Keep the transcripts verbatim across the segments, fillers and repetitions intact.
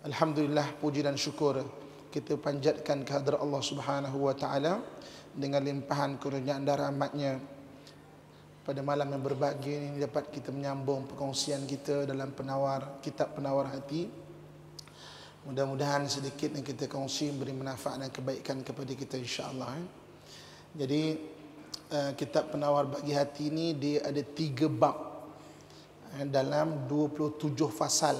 Alhamdulillah, puji dan syukur kita panjatkan kehadrat Allah Subhanahu wa taala dengan limpahan kurniaan dan rahmatnya. Pada malam yang berbahagia ini dapat kita menyambung perkongsian kita dalam penawar kitab Penawar Hati. Mudah-mudahan sedikit yang kita kongsi beri manfaat dan kebaikan kepada kita, insya-Allah. Jadi kitab Penawar Bagi Hati ini dia ada tiga bab dalam dua puluh tujuh fasal.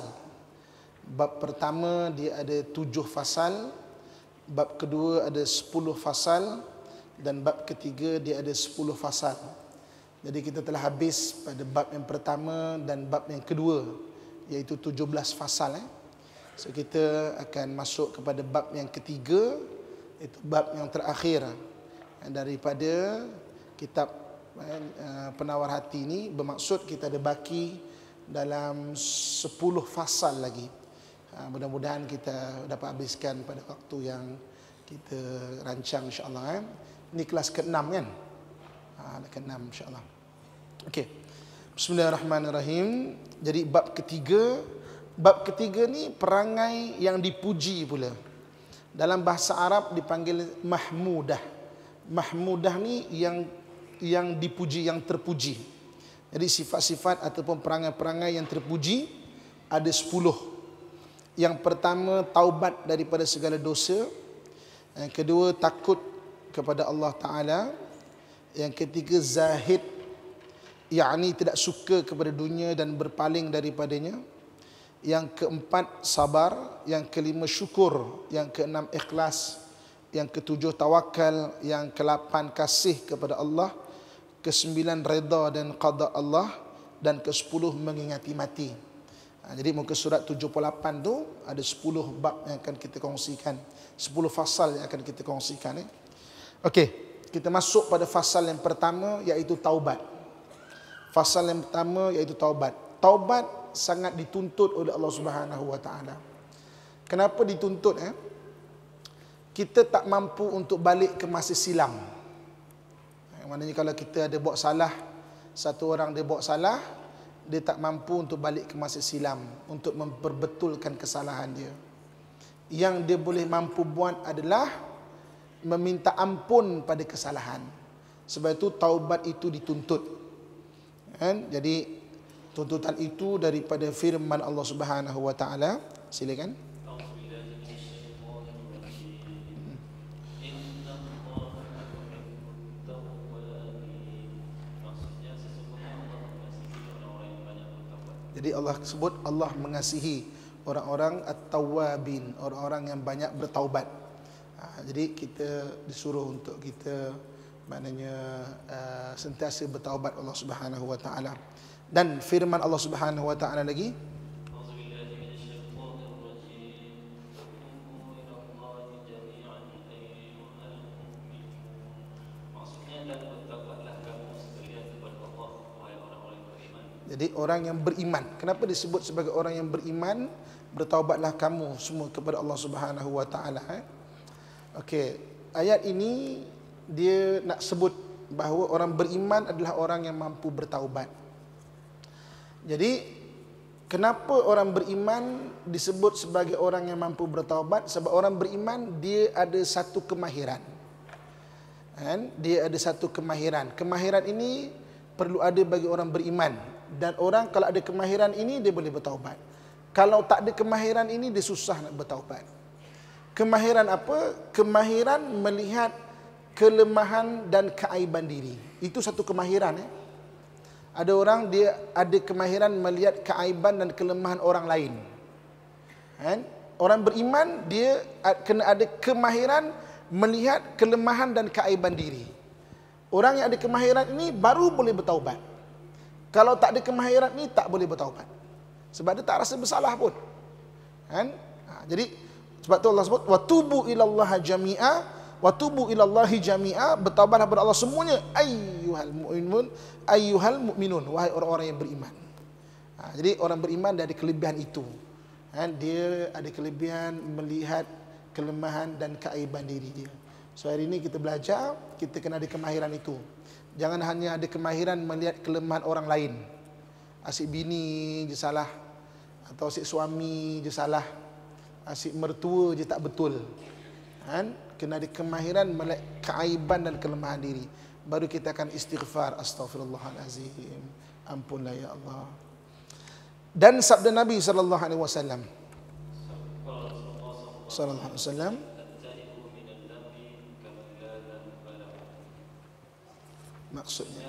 Bab pertama dia ada tujuh fasal, bab kedua ada sepuluh fasal, dan bab ketiga dia ada sepuluh fasal. Jadi kita telah habis pada bab yang pertama dan bab yang kedua, iaitu tujuh belas fasal. Eh. So kita akan masuk kepada bab yang ketiga, iaitu bab yang terakhir daripada kitab eh, Penawar Hati ini. Bermaksud kita ada baki dalam sepuluh fasal lagi. Ha, mudah-mudahan kita dapat habiskan pada waktu yang kita rancang, insya-Allah. Eh. Ini kelas keenam kan? Ha, keenam, insya-Allah. Okey. Bismillahirrahmanirrahim. Jadi bab ketiga, bab ketiga ni perangai yang dipuji pula. Dalam bahasa Arab dipanggil mahmudah. Mahmudah ni yang yang dipuji, yang terpuji. Jadi sifat-sifat ataupun perangai-perangai yang terpuji ada sepuluh. Yang pertama, taubat daripada segala dosa. Yang kedua, takut kepada Allah Ta'ala. Yang ketiga, zahid, yakni tidak suka kepada dunia dan berpaling daripadanya. Yang keempat, sabar. Yang kelima, syukur. Yang keenam, ikhlas. Yang ketujuh, tawakal. Yang kelapan, kasih kepada Allah. Kesembilan, reda dan qada Allah. Dan kesepuluh, mengingati mati. Ha, jadi muka surat tujuh puluh lapan tu ada sepuluh bab yang akan kita kongsikan, sepuluh fasal yang akan kita kongsikan. Eh. Okey, kita masuk pada fasal yang pertama, iaitu taubat. Fasal yang pertama iaitu taubat. Taubat sangat dituntut oleh Allah Subhanahu wa taala. Kenapa dituntut? Eh? Kita tak mampu untuk balik ke masa silam. Yang maknanya kalau kita ada buat salah, satu orang dia buat salah, dia tak mampu untuk balik ke masa silam untuk memperbetulkan kesalahan dia. Yang dia boleh mampu buat adalah meminta ampun pada kesalahan. Sebab itu taubat itu dituntut. Kan? Jadi tuntutan itu daripada firman Allah Subhanahu wa taala. Silakan. Jadi Allah sebut Allah mengasihi orang-orang at-tawwabin, orang-orang yang banyak bertaubat. Ha, jadi kita disuruh untuk kita maknanya uh, sentiasa bertaubat Allah Subhanahu wa taala. Dan firman Allah Subhanahu wa taala lagi, jadi orang yang beriman. Kenapa disebut sebagai orang yang beriman? Bertaubatlah kamu semua kepada Allah Subhanahu wa taala. Eh? Okey, ayat ini dia nak sebut bahawa orang beriman adalah orang yang mampu bertaubat. Jadi kenapa orang beriman disebut sebagai orang yang mampu bertaubat? Sebab orang beriman dia ada satu kemahiran. Kan? Dia ada satu kemahiran. Kemahiran ini perlu ada bagi orang beriman. Dan orang kalau ada kemahiran ini dia boleh bertaubat. Kalau tak ada kemahiran ini dia susah nak bertaubat. Kemahiran apa? Kemahiran melihat kelemahan dan keaiban diri. Itu satu kemahiran. Eh? Ada orang dia ada kemahiran melihat keaiban dan kelemahan orang lain. Kan? Orang beriman dia kena ada kemahiran melihat kelemahan dan keaiban diri. Orang yang ada kemahiran ini baru boleh bertaubat. Kalau tak ada kemahiran ni tak boleh bertaubat. Sebab dia tak rasa bersalah pun. Kan? Ha, jadi sebab tu Allah sebut watubu ilallahi jami'a, watubu ilallahi jami'a, bertaubatlah kepada Allah semuanya, ayyuhal mu'minun, ayyuhal mu'minun, wahai orang-orang yang beriman. Ha, jadi orang beriman dia ada kelebihan itu. Kan? Dia ada kelebihan melihat kelemahan dan keaiban diri dia. So hari ini kita belajar, kita kena ada kemahiran itu. Jangan hanya ada kemahiran melihat kelemahan orang lain. Asyik bini je salah, atau asyik suami je salah, Asyik mertua je tak betul. Kan? Kena ada kemahiran melek keaiban dan kelemahan diri. Baru kita akan istighfar, astaghfirullahalazim. Ampunlah ya Allah. Dan sabda Nabi sallallahu alaihi wasallam. Sallallahu alaihi wasallam. Maksudnya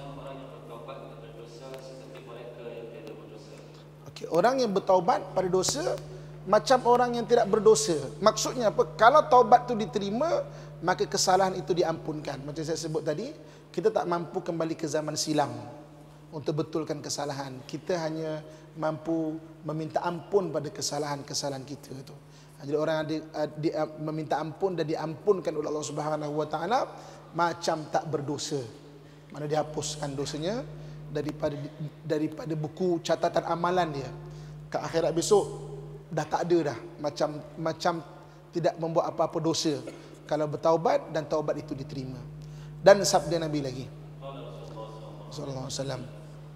okay, orang yang bertaubat pada dosa macam orang yang tidak berdosa. Maksudnya apa? Kalau taubat itu diterima, maka kesalahan itu diampunkan. Macam saya sebut tadi, kita tak mampu kembali ke zaman silam untuk betulkan kesalahan. Kita hanya mampu meminta ampun pada kesalahan-kesalahan kita itu. Jadi orang yang di, di, meminta ampun dan diampunkan oleh Allah Subhanahu Wa Taala macam tak berdosa. Mana dihapuskan dosanya daripada daripada buku catatan amalan dia. Ke akhirat besok dah tak ada dah, macam macam tidak membuat apa-apa dosa kalau bertaubat dan taubat itu diterima. Dan sabda Nabi lagi sallallahu alaihi wasallam,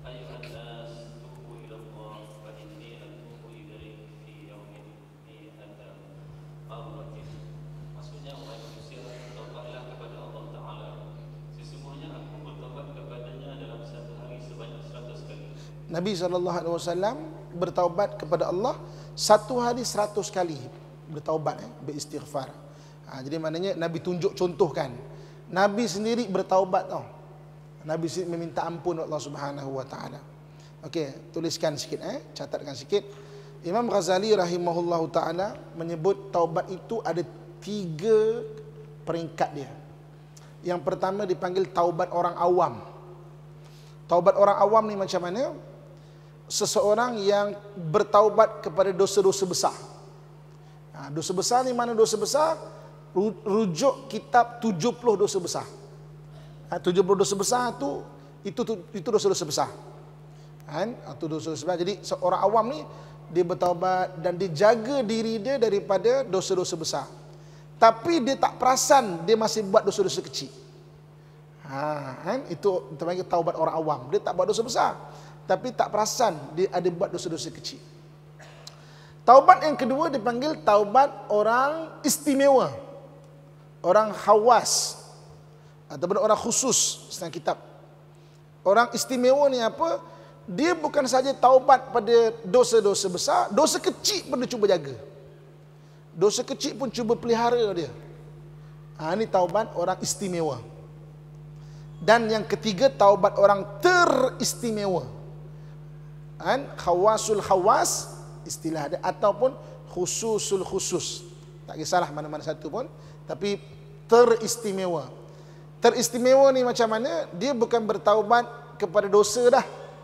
Nabi sallallahu alaihi wasallam bertaubat kepada Allah satu hari seratus kali bertaubat, eh, beristighfar. Ha, jadi maknanya Nabi tunjuk contohkan. Nabi sendiri bertaubat tau. Nabi sendiri meminta ampun Allah Subhanahu Wa Taala. Okey, tuliskan sikit, eh, catatkan sikit. Imam Ghazali rahimahullahu taala menyebut taubat itu ada tiga peringkat dia. Yang pertama dipanggil taubat orang awam. Taubat orang awam ni macam mana? Seseorang yang bertaubat kepada dosa-dosa besar. Ha, dosa besar ni mana dosa besar? Rujuk kitab tujuh puluh dosa besar. Ha, tujuh puluh dosa besar tu itu itu dosa-dosa besar. Kan? Itu dosa-dosa besar. Jadi seorang awam ni dia bertaubat dan dia jaga diri dia daripada dosa-dosa besar. Tapi dia tak perasan dia masih buat dosa-dosa kecil. Ha, kan? Itu terpanggil taubat orang awam. Dia tak buat dosa besar, tapi tak perasan dia ada buat dosa-dosa kecil. Taubat yang kedua dipanggil taubat orang istimewa, orang khawas ataupun orang khusus setengah kitab. Orang istimewa ni apa? Dia bukan saja taubat pada dosa-dosa besar, dosa kecil pun dia cuba jaga. Dosa kecil pun cuba pelihara dia. Ha, ini taubat orang istimewa. Dan yang ketiga taubat orang teristimewa. Kan? Khawasul khawas istilah dia, ataupun khususul khusus. Tak kisahlah mana-mana satu pun, tapi teristimewa. Teristimewa ni macam mana? Dia bukan bertaubat kepada dosa dah.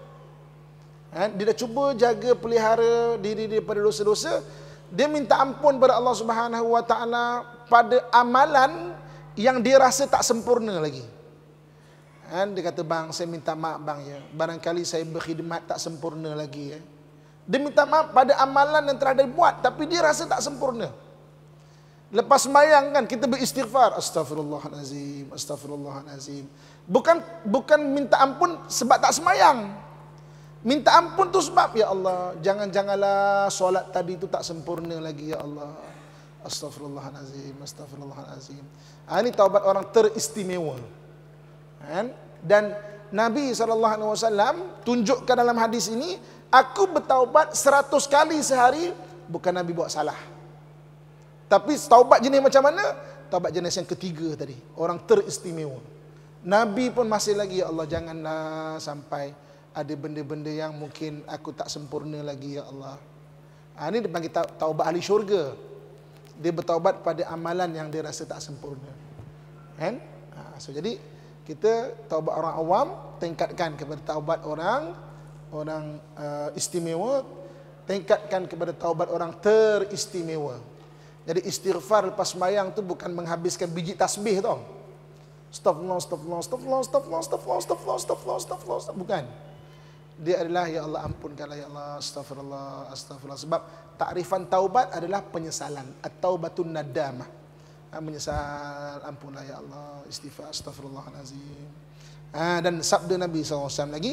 Kan? Dia dah cuba jaga pelihara diri dia daripada dosa-dosa. Dia minta ampun pada Allah Subhanahu Wa Taala pada amalan yang dia rasa tak sempurna lagi. Kan? Dia kata, bang, saya minta maaf bang ya. Barangkali saya berkhidmat tak sempurna lagi ya. Dia minta maaf pada amalan yang telah dia buat, tapi dia rasa tak sempurna. Lepas sembahyang kan kita beristighfar, astaghfirullahalazim, astaghfirullahalazim. Bukan bukan minta ampun sebab tak sembahyang. Minta ampun tu sebab, ya Allah, jangan-janganlah solat tadi tu tak sempurna lagi ya Allah. Astaghfirullahalazim, astaghfirullahalazim. Ha, ini taubat orang teristimewa. Kan? Dan Nabi sallallahu alaihi wasallam tunjukkan dalam hadis ini, aku bertaubat seratus kali sehari, bukan Nabi buat salah. Tapi taubat jenis macam mana? Taubat jenis yang ketiga tadi, orang teristimewa. Nabi pun masih lagi, ya Allah, janganlah sampai ada benda-benda yang mungkin aku tak sempurna lagi ya Allah. Ha, ini dipanggil taubat ahli syurga. Dia bertaubat pada amalan yang dia rasa tak sempurna. Kan? Ha, so jadi kita taubat orang awam tingkatkan kepada taubat orang orang uh, istimewa, tingkatkan kepada taubat orang teristimewa. Jadi istighfar lepas sembahyang tu bukan menghabiskan biji tasbih tau. Astagfirullah, astagfirullah, astagfirullah, astagfirullah, astagfirullah, astagfirullah, astagfirullah, astagfirullah, bukan. Dia adalah, ya Allah ampunkanlah ya Allah, astagfirullah, astagfirullah. Sebab takrifan taubat adalah penyesalan, at-taubatun nadamah. Menyesal, ampunlah ya Allah, istighfar, astaghfirullahalazim. Ha, dan sabda Nabi sallallahu alaihi wasallam lagi,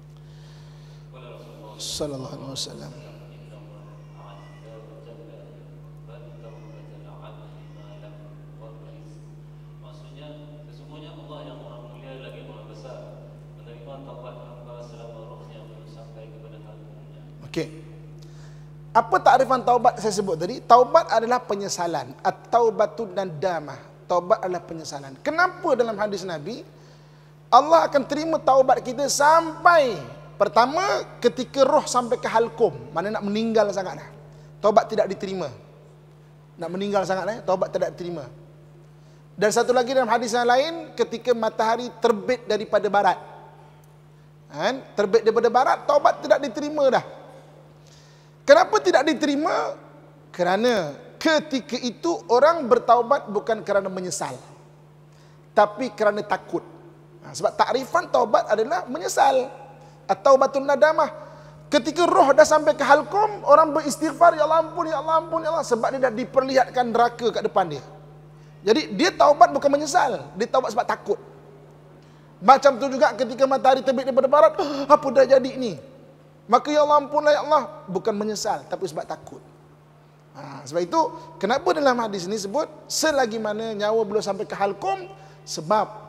sallallahu alaihi wasallam, Okey. Apa takrifan taubat saya sebut tadi? Taubat adalah penyesalan. At-taubatu nadamah. Taubat adalah penyesalan. Kenapa dalam hadis Nabi Allah akan terima taubat kita sampai pertama ketika roh sampai ke halkum, mana nak meninggal sangat dah. Taubat tidak diterima. Nak meninggal sangat dah, taubat tidak diterima. Dan satu lagi dalam hadis yang lain, ketika matahari terbit daripada barat. Kan? Terbit daripada barat, taubat tidak diterima dah. Kenapa tidak diterima? Kerana ketika itu orang bertaubat bukan kerana menyesal, tapi kerana takut. Ha, sebab takrifan taubat adalah menyesal. At-taubatun nadamah. Ketika roh dah sampai ke halkum, orang beristighfar, ya Allah ampun, ya Allah ampun, ya Allah, sebab dia dah diperlihatkan neraka kat depan dia. Jadi dia taubat bukan menyesal, dia taubat sebab takut. Macam tu juga ketika matahari terbit daripada barat, oh, apa dah jadi ni? Maka ya Allah ampunlah ya Allah, bukan menyesal tapi sebab takut. Ha, sebab itu kenapa dalam hadis ini sebut selagi mana nyawa belum sampai ke halkum, sebab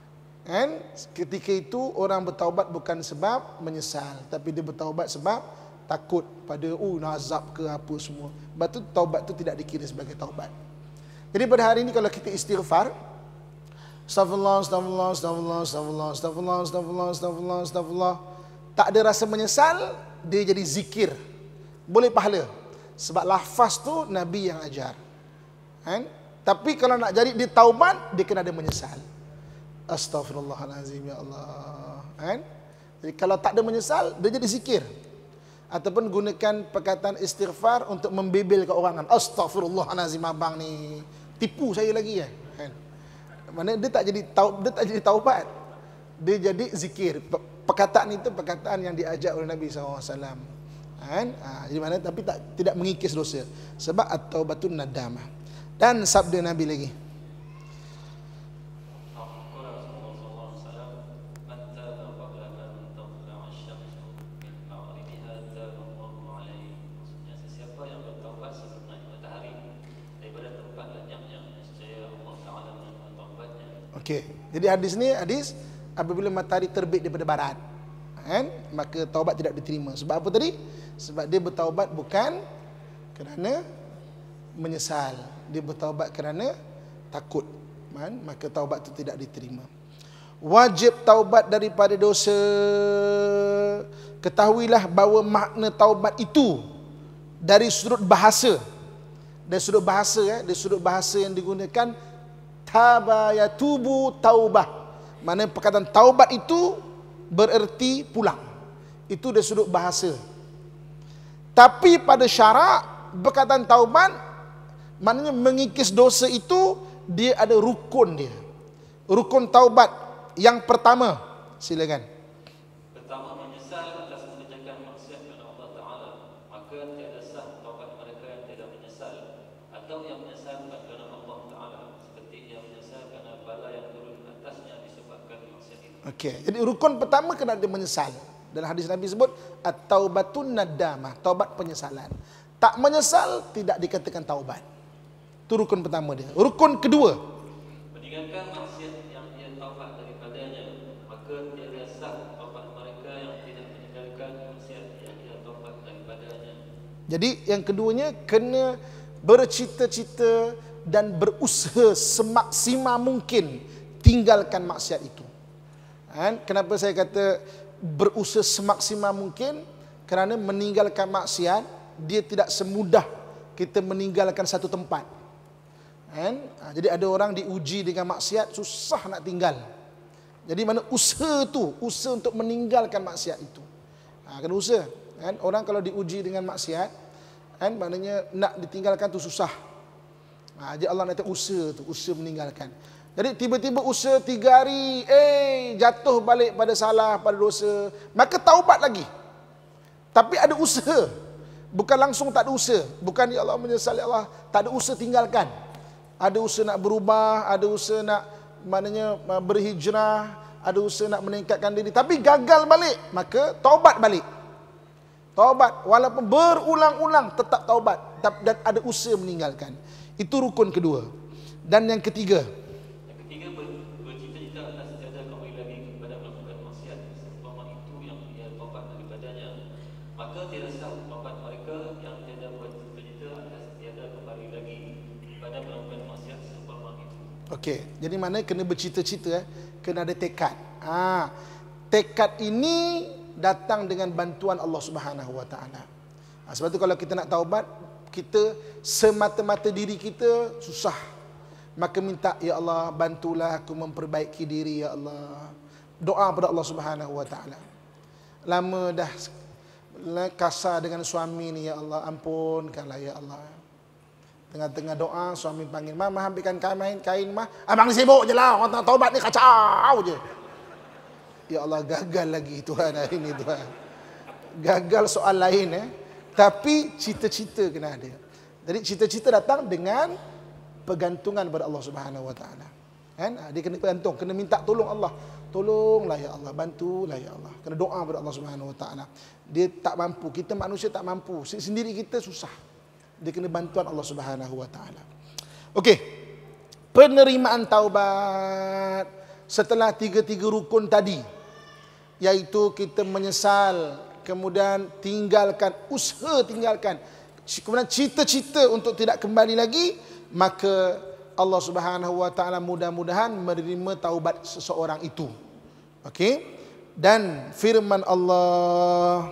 kan ketika itu orang bertaubat bukan sebab menyesal, tapi dia bertaubat sebab takut pada oh nak azab ke apa semua. Sebab tu taubat tu tidak dikira sebagai taubat. Jadi pada hari ini kalau kita istighfar, astagfirullah, astagfirullah, astagfirullah, astagfirullah, astagfirullah, astagfirullah, astagfirullah, astagfirullah, tak ada rasa menyesal, dia jadi zikir, boleh pahala. Sebab lafaz tu Nabi yang ajar. Kan? Tapi kalau nak jadi dia taubat, dia kena ada menyesal. Astaghfirullahalazim, ya Allah. Kan? Jadi kalau tak ada menyesal, dia jadi zikir. Ataupun gunakan perkataan istighfar untuk membebel ke orang kan. Astaghfirullahalazim, abang ni tipu saya lagi ya. Kan? Mana dia tak jadi taub, dia tak jadi taubat. Dia jadi zikir. Perkataan itu perkataan yang diajak oleh Nabi sallallahu alaihi wasallam. Kan? Ha, jadi mana tapi tak tidak mengikis dosa. Sebab at-taubatun nadamah. Dan sabda Nabi lagi. Okey. Jadi hadis ni hadis apabila matahari terbit daripada barat, kan? Maka taubat tidak diterima. Sebab apa tadi? Sebab dia bertaubat bukan kerana menyesal, dia bertaubat kerana takut, kan? Maka taubat itu tidak diterima. Wajib taubat daripada dosa. Ketahuilah bahawa makna taubat itu dari sudut bahasa, dari sudut bahasa ya, dari sudut bahasa yang digunakan taba yatubu taubah. Mana perkataan taubat itu bererti pulang. Itu dari sudut bahasa. Tapi pada syarak perkataan taubat maknanya mengikis dosa itu dia ada rukun dia. Rukun taubat yang pertama, silakan. Pertama, menyesal atas mengerjakan maksiat kepada Allah Taala, maka tiada sah taubat mereka yang tidak menyesal, atau yang menyesal bukan kerana Allah Taala, seperti yang menyesal kerana bala yang turun atasnya disebabkan maksiat itu. Okey, jadi rukun pertama kena ada menyesal. Dalam hadis Nabi sebut at-taubatun nadamah, taubat penyesalan. Tak menyesal tidak dikatakan taubat. Itu rukun pertama dia. Rukun kedua, meninggalkan maksiat yang ia taubat daripadanya, maka tiada sah taubat mereka yang tidak meninggalkan maksiat yang ia taubat daripadanya. jadi yang keduanya kena bercita-cita dan berusaha semaksimal mungkin tinggalkan maksiat itu. Kan? Kenapa saya kata berusaha semaksimal mungkin? Kerana meninggalkan maksiat dia tidak semudah kita meninggalkan satu tempat. Kan? Ha, jadi ada orang diuji dengan maksiat susah nak tinggal. Jadi mana usaha tu, usaha untuk meninggalkan maksiat itu. Ha, kena usaha. Kan? Orang kalau diuji dengan maksiat, kan, maknanya nak ditinggalkan tu susah. Ha, jadi Allah nak usaha tu, usaha meninggalkan. Jadi tiba-tiba usaha tiga hari, eh jatuh balik pada salah, pada dosa, maka taubat lagi. Tapi ada usaha. Bukan langsung tak ada usaha. Bukan ya Allah menyesal ya Allah, tak ada usaha tinggalkan. Ada usaha nak berubah, ada usaha nak maknanya berhijrah, ada usaha nak meningkatkan diri, tapi gagal balik, maka taubat balik. Taubat walaupun berulang-ulang tetap taubat dan ada usaha meninggalkan. Itu rukun kedua. Dan yang ketiga, Yang ketiga, ber- bercita-cita atas tiada kembali lagi kepada melakukan maksiat seumpama itu yang ia taubat daripadanya, maka tiada sah Okey, jadi mana kena bercita-cita, eh? Kena ada tekad. Ah, tekad ini datang dengan bantuan Allah Subhanahu Wa Taala. Ha, sebab tu kalau kita nak taubat, kita semata-mata diri kita susah. Maka minta, ya Allah, bantulah aku memperbaiki diri, ya Allah. Doa pada Allah Subhanahu Wa Taala. Lama dah kasar dengan suami ni, ya Allah, ampunkanlah, ya Allah. Tengah-tengah doa, suami panggil, "Mah, mah ambilkan kain, kain mah. Abang ni sibuk je lah, orang taubat ni kacau je." Ya Allah, gagal lagi Tuhan hari ni, Tuhan. Gagal soal lain, eh. Tapi cita-cita kena ada. Jadi cita-cita datang dengan pergantungan pada Allah Subhanahu Wa Taala. Kan? Dia kena bergantung, kena minta tolong Allah. Tolonglah ya Allah, bantulah ya Allah. Kena doa pada Allah Subhanahu Wa Taala. Dia tak mampu, kita manusia tak mampu. Sendiri kita susah. Dia kena bantuan Allah Subhanahu Wa Taala. Okey. Penerimaan taubat setelah tiga-tiga rukun tadi, iaitu kita menyesal, kemudian tinggalkan, usaha tinggalkan, kemudian cita-cita untuk tidak kembali lagi, maka Allah Subhanahu Wa Taala mudah-mudahan menerima taubat seseorang itu. Okey? Dan firman Allah,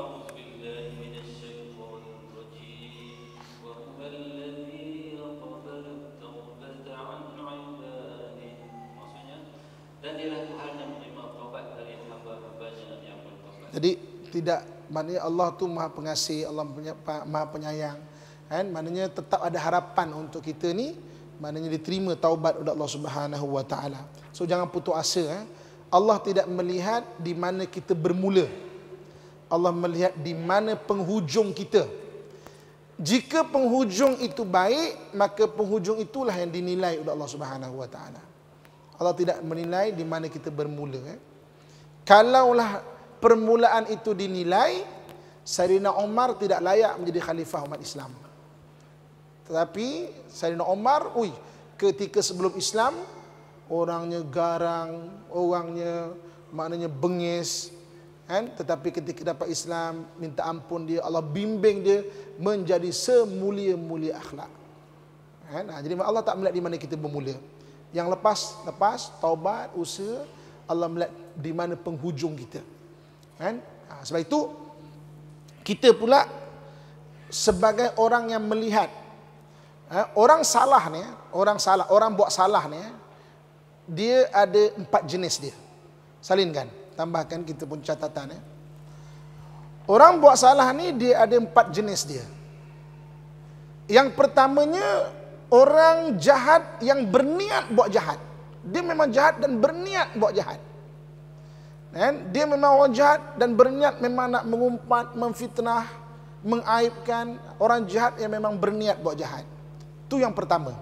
jadi tidak, maknanya Allah tu Maha Pengasih, Allah Maha Penyayang. Kan? Maknanya tetap ada harapan untuk kita ni, maknanya diterima taubat oleh Allah Subhanahu Wa Taala. So jangan putus asa. Eh? Allah tidak melihat di mana kita bermula. Allah melihat di mana penghujung kita. Jika penghujung itu baik, maka penghujung itulah yang dinilai oleh Allah Subhanahu Wa Taala. Allah tidak menilai di mana kita bermula. Eh? Kalaulah permulaan itu dinilai, Sayyidina Umar tidak layak menjadi khalifah umat Islam. Tetapi Sayyidina Umar, ui, ketika sebelum Islam, orangnya garang, orangnya maknanya bengis, kan? Tetapi ketika dapat Islam, minta ampun dia, Allah bimbing dia menjadi semulia-mulia akhlak. Kan? Nah, jadi Allah tak melihat di mana kita bermula. Yang lepas, lepas taubat, usaha, Allah melihat di mana penghujung kita. Kan? Ha, sebab itu kita pula sebagai orang yang melihat, ha, orang salah ni, orang salah, orang buat salah ni, dia ada empat jenis dia. Salinkan, tambahkan kita pun catatan. Eh. Orang buat salah ni dia ada empat jenis dia. Yang pertamanya, orang jahat yang berniat buat jahat. Dia memang jahat dan berniat buat jahat. Dan dia memang orang jahat dan berniat memang nak mengumpat, memfitnah, mengaibkan. Orang jahat yang memang berniat buat jahat. Itu yang pertama.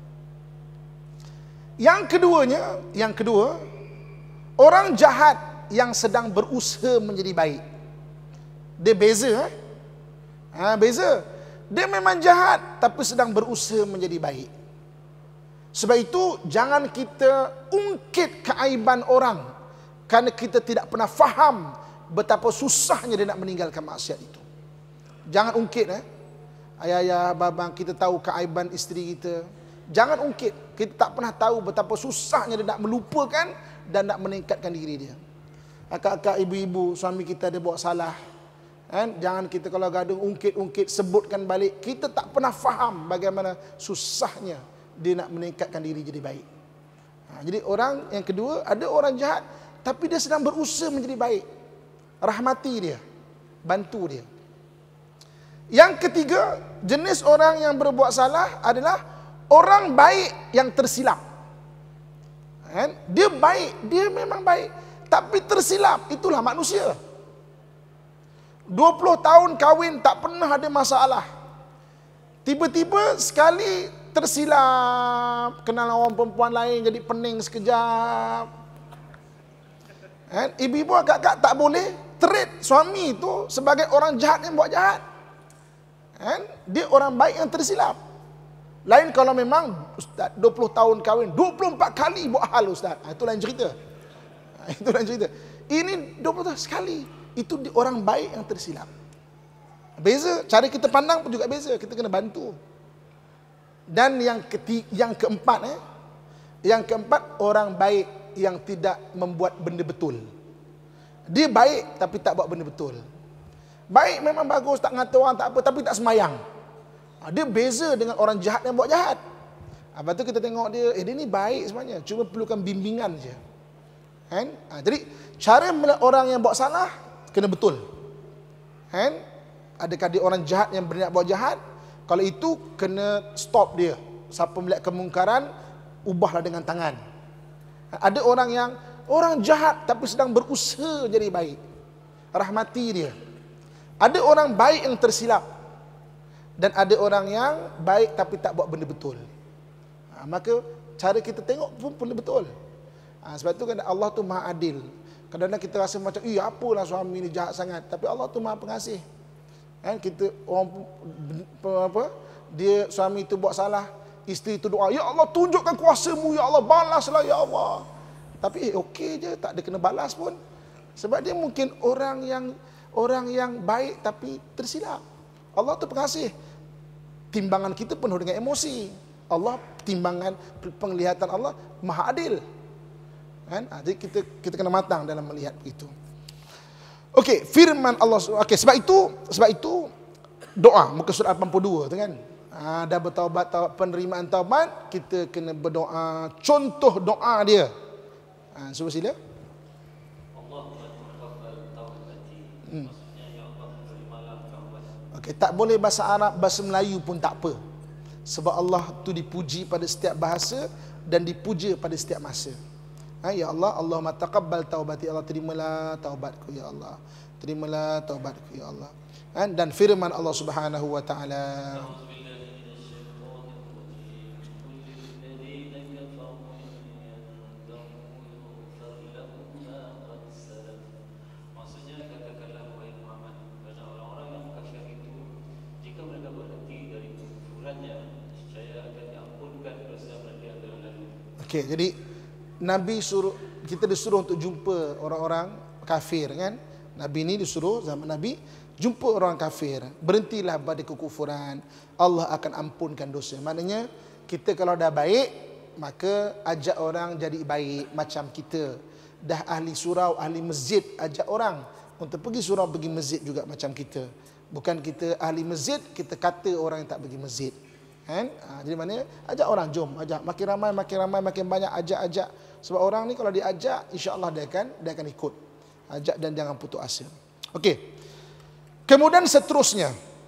Yang keduanya, yang kedua, orang jahat yang sedang berusaha menjadi baik. Dia beza, eh? Ha, beza. Dia memang jahat tapi sedang berusaha menjadi baik. Sebab itu jangan kita ungkit keaiban orang, kerana kita tidak pernah faham betapa susahnya dia nak meninggalkan maksiat itu. Jangan ungkit. Eh? Ayah-ayah, abang, kita tahu keaiban isteri kita. Jangan ungkit. Kita tak pernah tahu betapa susahnya dia nak melupakan dan nak meningkatkan diri dia. Akak-akak, ibu-ibu, suami kita ada buat salah. Kan? Jangan kita kalau gaduh ungkit-ungkit, sebutkan balik. Kita tak pernah faham bagaimana susahnya dia nak meningkatkan diri jadi baik. Ha, jadi orang yang kedua, ada orang jahat tapi dia sedang berusaha menjadi baik. Rahmati dia, bantu dia. Yang ketiga, jenis orang yang berbuat salah adalah orang baik yang tersilap. Kan? Dia baik, dia memang baik, tapi tersilap. Itulah manusia. dua puluh tahun kahwin tak pernah ada masalah. Tiba-tiba sekali tersilap, kenal orang perempuan lain, jadi pening sekejap. Kan? Ibu-ibu agak-agak tak boleh treat suami itu sebagai orang jahat yang buat jahat. Kan? Dia orang baik yang tersilap. Lain kalau memang Ustaz dua puluh tahun kahwin, dua puluh empat kali buat hal Ustaz. Ha, itu lain cerita. Ha, itu lain cerita. Ini dua puluh tahun sekali. Itu orang baik yang tersilap. Beza, cara kita pandang pun juga beza. Kita kena bantu. Dan yang ketiga, yang keempat, eh, Yang keempat, orang baik yang tidak membuat benda betul. Dia baik tapi tak buat benda betul. Baik memang bagus, tak ngata orang, tak apa, tapi tak semayang. Dia beza dengan orang jahat yang buat jahat. Lepas tu kita tengok dia, eh dia ni baik sebenarnya, cuma perlukan bimbingan je. Kan? Ha, jadi cara melihat orang yang buat salah kena betul. Kan? Adakah dia orang jahat yang berniat buat jahat? Kalau itu kena stop dia. Siapa melihat kemungkaran, ubahlah dengan tangan. Ada orang yang orang jahat tapi sedang berusaha jadi baik, rahmati dia. Ada orang baik yang tersilap, dan ada orang yang baik tapi tak buat benda betul. Ha, maka cara kita tengok pun benda betul. Ha, sebab tu kan Allah tu maha adil. Kadang-kadang kita rasa macam, eh apalah suami ni jahat sangat, tapi Allah tu maha pengasih. Kan, kita orang apa, dia suami tu buat salah, isteri tu doa, ya Allah tunjukkan kuasa-Mu, ya Allah balaslah ya Allah. Tapi eh, okey je, tak ada kena balas pun. Sebab dia mungkin orang yang orang yang baik tapi tersilap. Allah tu pengasih. Timbangan kita penuh dengan emosi. Allah, timbangan penglihatan Allah maha adil. Kan? Jadi kita kita kena matang dalam melihat itu. Okey, firman Allah. Okey, sebab itu sebab itu doa muka surat lapan puluh dua tu kan. Ha, dah bertaubat, taubat, penerimaan taubat, kita kena berdoa. Contoh doa dia. Ha, cuba sila. Hmm. Okey, tak boleh bahasa Arab, bahasa Melayu pun tak apa. Sebab Allah tu dipuji pada setiap bahasa dan dipuja pada setiap masa. Ha, ya Allah, Allahumma taqabbal taubati, Allah terimalah taubatku ya Allah. Terimalah taubatku ya Allah. Ha, dan firman Allah Subhanahu wa taala, okey, jadi Nabi suruh, kita disuruh untuk jumpa orang-orang kafir kan. Nabi ni disuruh zaman Nabi jumpa orang kafir, berhentilah pada kekufuran, Allah akan ampunkan dosa. Maknanya kita kalau dah baik, maka ajak orang jadi baik macam kita. Dah ahli surau, ahli masjid, ajak orang untuk pergi surau, pergi masjid juga macam kita. Bukan kita ahli masjid, kita kata orang yang tak pergi masjid. Kan? Ha, jadi mana ajak orang, jom ajak, makin ramai makin ramai makin banyak, ajak-ajak. Sebab orang ni kalau diajak, insya-Allah dia akan dia akan ikut. Ajak dan jangan putus asa. Okey. Kemudian seterusnya,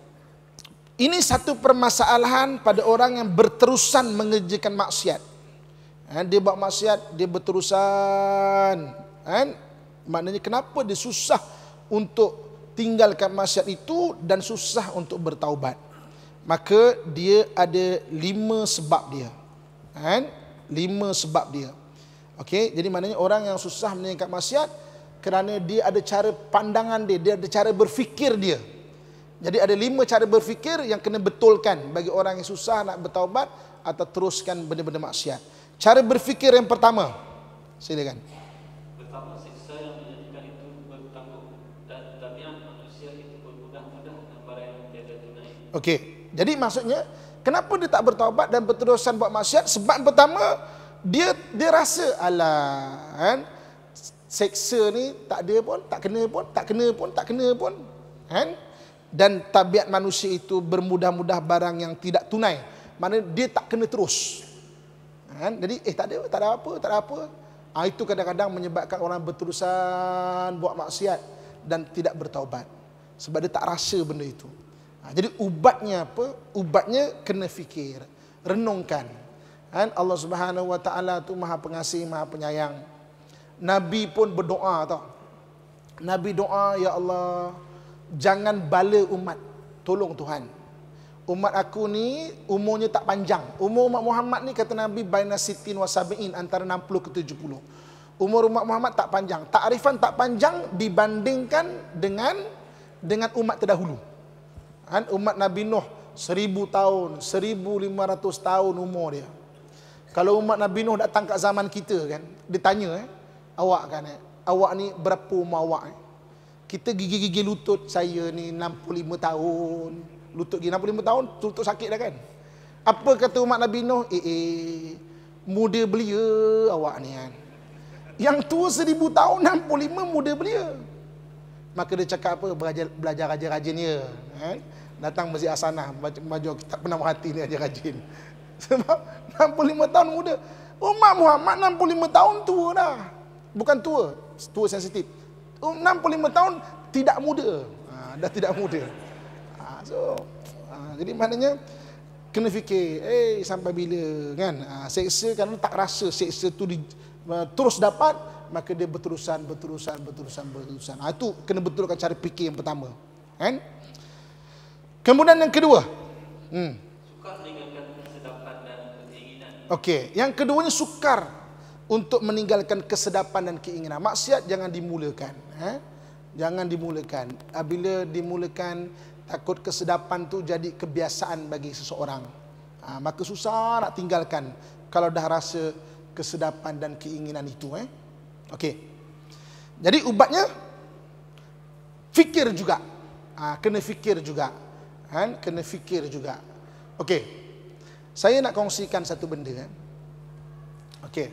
ini satu permasalahan pada orang yang berterusan mengerjakan maksiat. Ha, dia buat maksiat, dia berterusan. Kan? Maknanya kenapa dia susah untuk tinggalkan maksiat itu dan susah untuk bertaubat? Maka dia ada lima sebab dia. Kan? Lima sebab dia. Okey, jadi maknanya orang yang susah meninggalkan maksiat kerana dia ada cara pandangan dia, dia ada cara berfikir dia. Jadi ada lima cara berfikir yang kena betulkan bagi orang yang susah nak bertaubat atau teruskan benda-benda maksiat. Cara berfikir yang pertama, silakan. Pertama, siksa yang menjadikan itu bertanggung, dan tabiat manusia itu bermudah-mudah dan barang yang tiada tunai. Okey, jadi maksudnya kenapa dia tak bertaubat dan berterusan buat maksiat? Sebab pertama, dia dia rasa alah kan, seksa ni tak ada pun, tak kena pun, tak kena pun, tak kena pun, kan? Dan tabiat manusia itu bermudah-mudah barang yang tidak tunai. Maknanya dia tak kena terus. Kan? Jadi eh tak ada, tak ada apa, tak ada apa. Ha, itu kadang-kadang menyebabkan orang berterusan buat maksiat dan tidak bertaubat. Sebab dia tak rasa benda itu. Ha, jadi ubatnya apa? Ubatnya kena fikir, renungkan. Kan? Allah Subhanahu wa taala tu Maha Pengasih, Maha Penyayang. Nabi pun berdoa tau. Nabi doa, ya Allah, jangan bala umat, tolong Tuhan. Umat aku ni umurnya tak panjang. Umur umat Muhammad ni kata Nabi baina sittin wa sab'in, antara enam puluh ke tujuh puluh. Umur umat Muhammad tak panjang. Takrifan tak panjang dibandingkan dengan dengan umat terdahulu. Kan? Umat Nabi Nuh seribu tahun, seribu lima ratus tahun umur dia. Kalau umat Nabi Nuh datang kat zaman kita kan, dia tanya eh, awak kan eh, awak ni berapa umur awak eh? Kita gigi-gigi lutut, saya ni enam puluh lima tahun. Lutut gigi enam puluh lima tahun, lutut sakit dah kan. Apa kata umat Nabi Nuh? Eh, eh muda belia awak ni kan. Yang tua seribu tahun enam puluh lima muda belia. Maka dia cakap apa? Belajar, belajar rajin-rajin ya. Kan? Datang Masjid Hasanah, baca baju tak pernah merhati ni rajin-rajin. Sebab enam puluh lima tahun muda. Umat Muhammad enam puluh lima tahun tua dah. Bukan tua, tua sensitif. enam puluh lima tahun tidak muda. Ha, dah tidak muda. Ha, so, ha, jadi maknanya kena fikir, eh sampai bila kan? Ha, seksa kerana tak rasa seksa tu di, uh, terus dapat, maka dia berterusan, berterusan, berterusan, berterusan. Ha, itu kena betulkan cara fikir yang pertama. Kan? Kemudian yang kedua, hmm. sukar meninggalkan kesedapan dan keinginan. Okey, yang keduanya sukar untuk meninggalkan kesedapan dan keinginan. Maksiat jangan dimulakan, eh? Jangan dimulakan. Apabila dimulakan, takut kesedapan tu jadi kebiasaan bagi seseorang. Ha, maka susah nak tinggalkan kalau dah rasa kesedapan dan keinginan itu, eh? Okey. Jadi ubatnya fikir juga. Ha, kena fikir juga. Kan? Kena fikir juga. Okey. Saya nak kongsikan satu benda. Eh? Okey.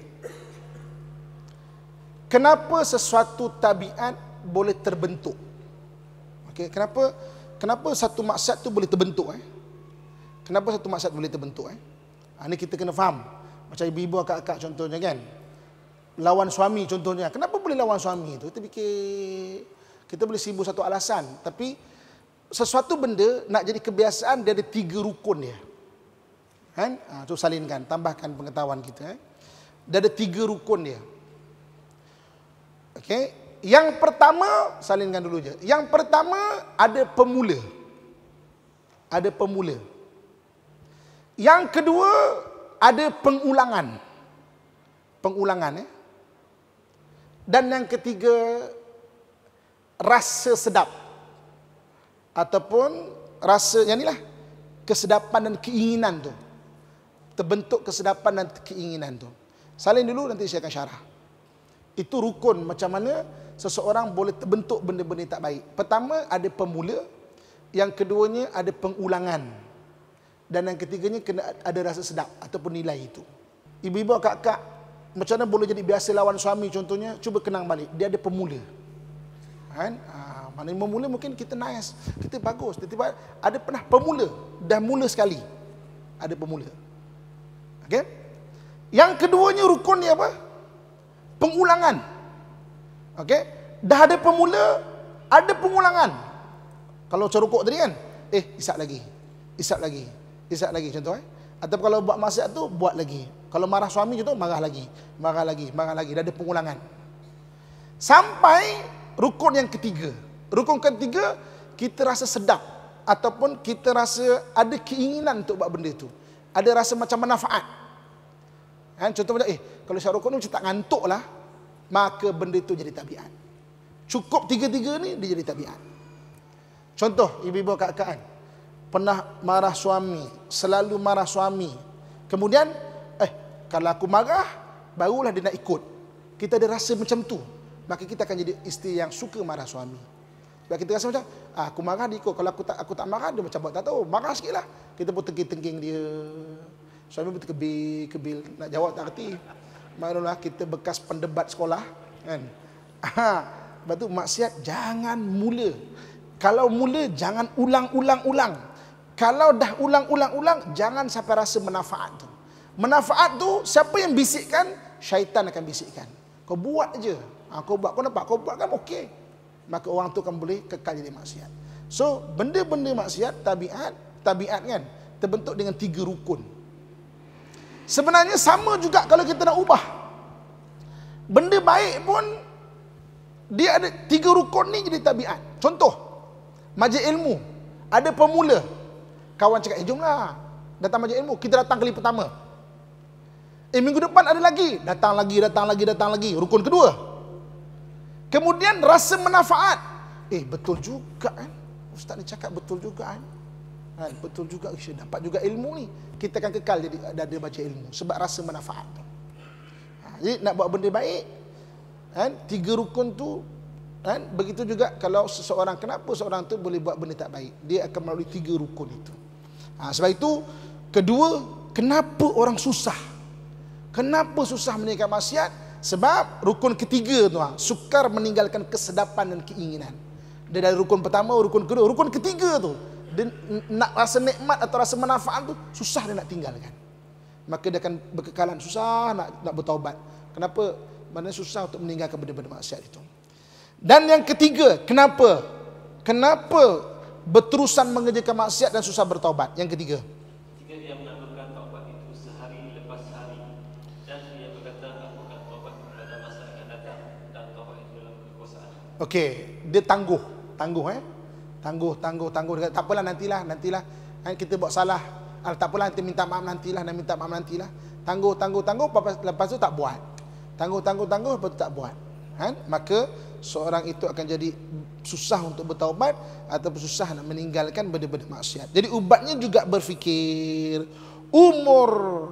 Kenapa sesuatu tabiat boleh terbentuk? Okey, kenapa kenapa satu maksiat tu boleh terbentuk, eh? Kenapa satu maksiat boleh terbentuk, eh? Ha, ni kita kena faham. Macam ibu-ibu akak-akak contohnya kan. Lawan suami contohnya. Kenapa boleh lawan suami tu? Kita fikir kita boleh sibuk satu alasan, tapi sesuatu benda nak jadi kebiasaan, dia ada tiga rukun dia. Kan? Ha, tu salinkan, tambahkan pengetahuan kita. Eh? Dia ada tiga rukun dia. Okey. Yang pertama, salinkan dulu je. Yang pertama, ada pemula. Ada pemula. Yang kedua, ada pengulangan. Pengulangan. Eh? Dan yang ketiga, rasa sedap. Ataupun rasa yang inilah, kesedapan dan keinginan tu. Terbentuk kesedapan dan keinginan tu. Salin dulu, nanti saya akan syarah. Itu rukun macam mana seseorang boleh terbentuk benda-benda tak baik. Pertama ada pemula, yang keduanya ada pengulangan, dan yang ketiganya kena ada rasa sedap ataupun nilai itu. Ibu-ibu akak-akak, macam mana boleh jadi biasa lawan suami contohnya? Cuba kenang balik, dia ada pemula. Kan? Mana memula mungkin kita nice, kita bagus, tiba-tiba ada pernah pemula, dah mula sekali. Ada pemula. Okey? Yang keduanya rukun ni apa? Pengulangan. Okey? Dah ada pemula, ada pengulangan. Kalau cerukuk tadi kan, eh isap lagi. Isap lagi. Isap lagi contoh, eh. Atau kalau buat maksiat tu buat lagi. Kalau marah suami contoh, marah lagi. Marah lagi, marah lagi. Dah ada pengulangan. Sampai rukun yang ketiga. Rukun ketiga, kita rasa sedap ataupun kita rasa ada keinginan untuk buat benda tu. Ada rasa macam manfaat. Kan? Contoh macam, eh kalau saya rukun ni macam tak ngantuk lah, maka benda tu jadi tabiat. Cukup tiga-tiga ni, dia jadi tabiat. Contoh, ibu-ibu kakak kan, pernah marah suami, selalu marah suami. Kemudian, eh kalau aku marah, barulah dia nak ikut. Kita ada rasa macam tu, maka kita akan jadi isteri yang suka marah suami. Sebab kita rasa macam, ah, aku marah dia ikut. Kalau aku tak aku tak marah, dia macam buat tak tahu. Marah sikit lah. Kita pun tengking-tengking dia. Suami pun terkebil-kebil. Nak jawab tak kerti. Maklumlah kita bekas pendebat sekolah. Kan? Lepas tu maksiat jangan mula. Kalau mula, jangan ulang-ulang-ulang. Kalau dah ulang-ulang-ulang, jangan sampai rasa manfaat tu. Manfaat tu, siapa yang bisikkan? Syaitan akan bisikkan. Kau buat je. Ha, kau buat, kau nampak? Kau buat kan okey. Maka orang tu akan boleh kekal jadi maksiat. So, benda-benda maksiat, tabiat, tabiat kan, terbentuk dengan tiga rukun. Sebenarnya sama juga kalau kita nak ubah. Benda baik pun, dia ada tiga rukun ni jadi tabiat. Contoh, majlis ilmu. Ada pemula. Kawan cakap, eh jomlah, datang majlis ilmu. Kita datang kali pertama. Eh minggu depan ada lagi. Datang lagi, datang lagi, datang lagi. Rukun kedua. Kemudian rasa manfaat. Eh betul juga kan. Ustaz ni cakap betul juga kan. Ha, betul juga. Ish, dapat juga ilmu ni. Kita akan kekal jadi ada baca ilmu. Sebab rasa manfaat. Ha, jadi nak buat benda baik. Kan, tiga rukun tu. Kan, begitu juga kalau seseorang. Kenapa seorang tu boleh buat benda tak baik? Dia akan melalui tiga rukun itu. Ha, sebab itu. Kedua. Kenapa orang susah Kenapa susah meninggalkan maksiat? Sebab rukun ketiga tu, sukar meninggalkan kesedapan dan keinginan. Dia dari rukun pertama, rukun kedua, rukun ketiga tu, dia nak rasa nikmat atau rasa manfaat tu susah dia nak tinggalkan. Maka dia akan berkekalan, susah nak nak bertaubat. Kenapa? Mana susah untuk meninggalkan benda-benda maksiat itu. Dan yang ketiga, kenapa? Kenapa berterusan mengerjakan maksiat dan susah bertaubat? Yang ketiga, jika dia melakukan taubat itu sehari lepas hari dan dia berkata aku akan taubat pada masa akan datang dan taubat itu dalam kekuasaan. okey, dia tangguh, tangguh eh. Tangguh, tangguh, tangguh. Dia kata, tak apalah nantilah, nantilah. Kan kita buat salah. Ah, tak apalah nanti minta maaf nantilah, dan minta maaf nantilah. Tangguh, tangguh, tangguh, lepas, lepas tu tak buat. Tangguh, tangguh, tangguh, lepas tu tak buat. Kan? Maka seorang itu akan jadi susah untuk bertaubat ataupun susah nak meninggalkan benda-benda maksiat. Jadi ubatnya juga berfikir. Umur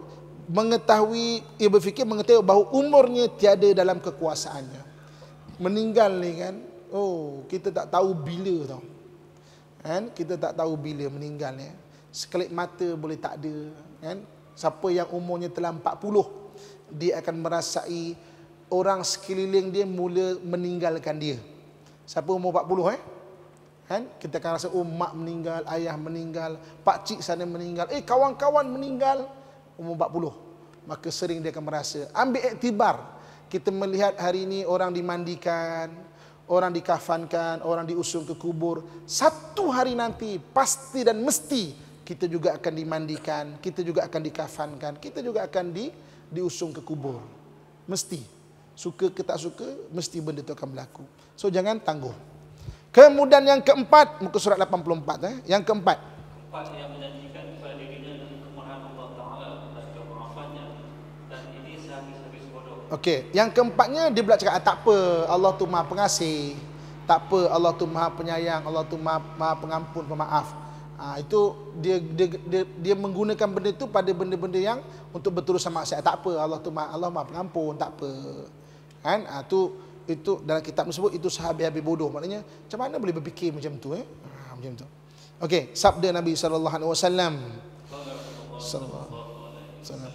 mengetahui, ia berfikir mengetahui bahawa umurnya tiada dalam kekuasaannya. Meninggal ni kan, oh kita tak tahu bila tau. Kan? Kita tak tahu bila meninggal ni. Sekelip mata boleh tak ada. Kan? Siapa yang umurnya telah empat puluh, dia akan merasai orang sekeliling dia mula meninggalkan dia. Siapa umur empat puluh eh? Kan? Kita akan rasa oh mak meninggal, ayah meninggal, pak cik sana meninggal, eh kawan-kawan meninggal umur empat puluh. Maka sering dia akan merasa. Ambil iktibar. Kita melihat hari ini orang dimandikan, orang dikafankan, orang diusung ke kubur. Satu hari nanti pasti dan mesti kita juga akan dimandikan, kita juga akan dikafankan, kita juga akan di, diusung ke kubur. Mesti. Suka ke tak suka, mesti benda itu akan berlaku. So jangan tangguh. Kemudian yang keempat, muka surat lapan puluh empat eh. Yang keempat, Empat yang menjanjikan kepada dirinya dan kemurahan Allah Ta'ala dan kemaafannya, dan ini sehabis-habis bodoh. okey, yang keempatnya dia pula cakap ah, tak apa, Allah tu Maha Pengasih. Tak apa, Allah tu Maha Penyayang, Allah tu Maha, maha Pengampun, Pemaaf. Ha, itu dia, dia dia dia menggunakan benda itu pada benda-benda yang untuk berterusan maksiat. Tak apa, Allah tu Maha, Allah Maha Pengampun, tak apa. Kan? Ha, tu itu dalam kitab tersebut itu sehabis-habis bodoh. Maknanya macam mana boleh berfikir macam tu eh? Ha, macam tu. Okey, sabda Nabi sallallahu alaihi wasallam. Sallallahu alaihi wasallam.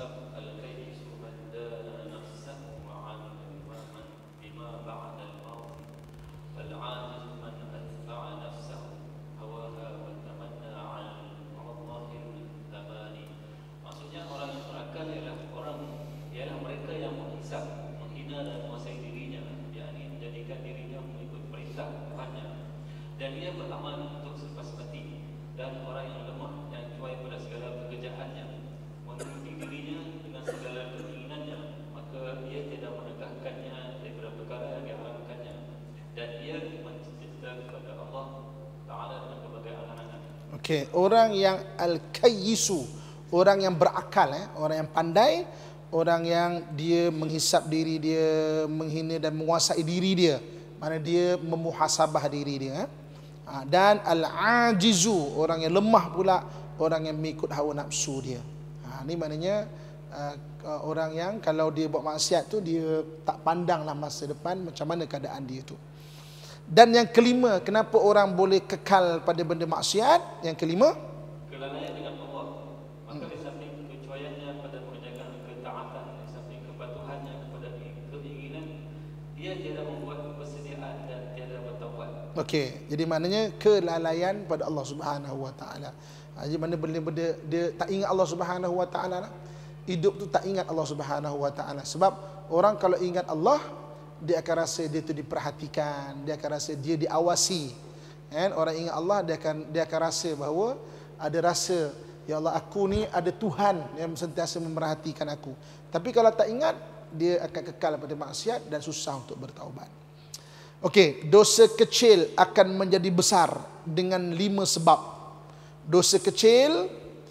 Dan ia beramal untuk selepas mati. Dan orang yang lemah, yang cuai pada segala pekerjaannya, mengikuti dirinya dengan segala keinginannya, maka ia tidak menegakkannya daripada perkara yang diharamkannya. Dan ia mencipta kepada Allah Ta'ala dengan berbagai angan-angan. Okey, orang yang al-kayyisu, orang yang berakal eh, orang yang pandai, orang yang dia menghisap diri dia, menghina dan menguasai diri dia. Mana dia memuhasabah diri dia eh? Dan al-ajizu, orang yang lemah pula, orang yang mengikut hawa nafsu dia. Ha, ini maknanya uh, orang yang kalau dia buat maksiat tu dia tak pandanglah masa depan macam mana keadaan dia tu. Dan yang kelima, kenapa orang boleh kekal pada benda maksiat? Yang kelima, kelalaian dengan Allah. Maka di samping kecuaiannya pada mengerjakan ketaatan, di samping kepatuhannya kepada keinginan, dia tiada membuat persediaan dan tiada bertaubat. okey, jadi maknanya kelalaian pada Allah Subhanahu Wa Taala. Jadi mana benda-benda dia tak ingat Allah Subhanahu Wa Taala lah. Hidup tu tak ingat Allah Subhanahu Wa Taala. Sebab orang kalau ingat Allah, dia akan rasa dia tu diperhatikan, dia akan rasa dia diawasi. Kan? Orang ingat Allah, dia akan dia akan rasa bahawa ada rasa, ya Allah, aku ni ada Tuhan yang sentiasa memerhatikan aku. Tapi kalau tak ingat, dia akan kekal pada maksiat dan susah untuk bertaubat. Okey, dosa kecil akan menjadi besar dengan lima sebab. Dosa kecil,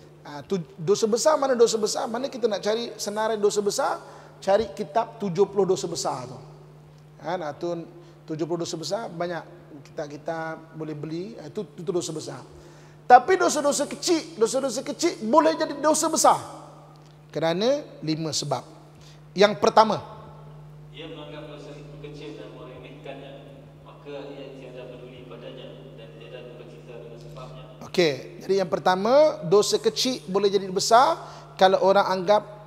dosa besar, mana dosa besar? Mana kita nak cari senarai dosa besar? Cari kitab tujuh puluh dosa besar tu. Kan, itu tujuh puluh dosa besar banyak kita-kita boleh beli, itu itu dosa besar. Tapi dosa-dosa kecil, dosa-dosa kecil boleh jadi dosa besar kerana lima sebab. Yang pertama, ia menganggap dosa itu kecil dan meremehkannya, maka ia tiada peduli padanya dan tiada bercita dengan sebabnya. okey, jadi yang pertama, dosa kecil boleh jadi besar kalau orang anggap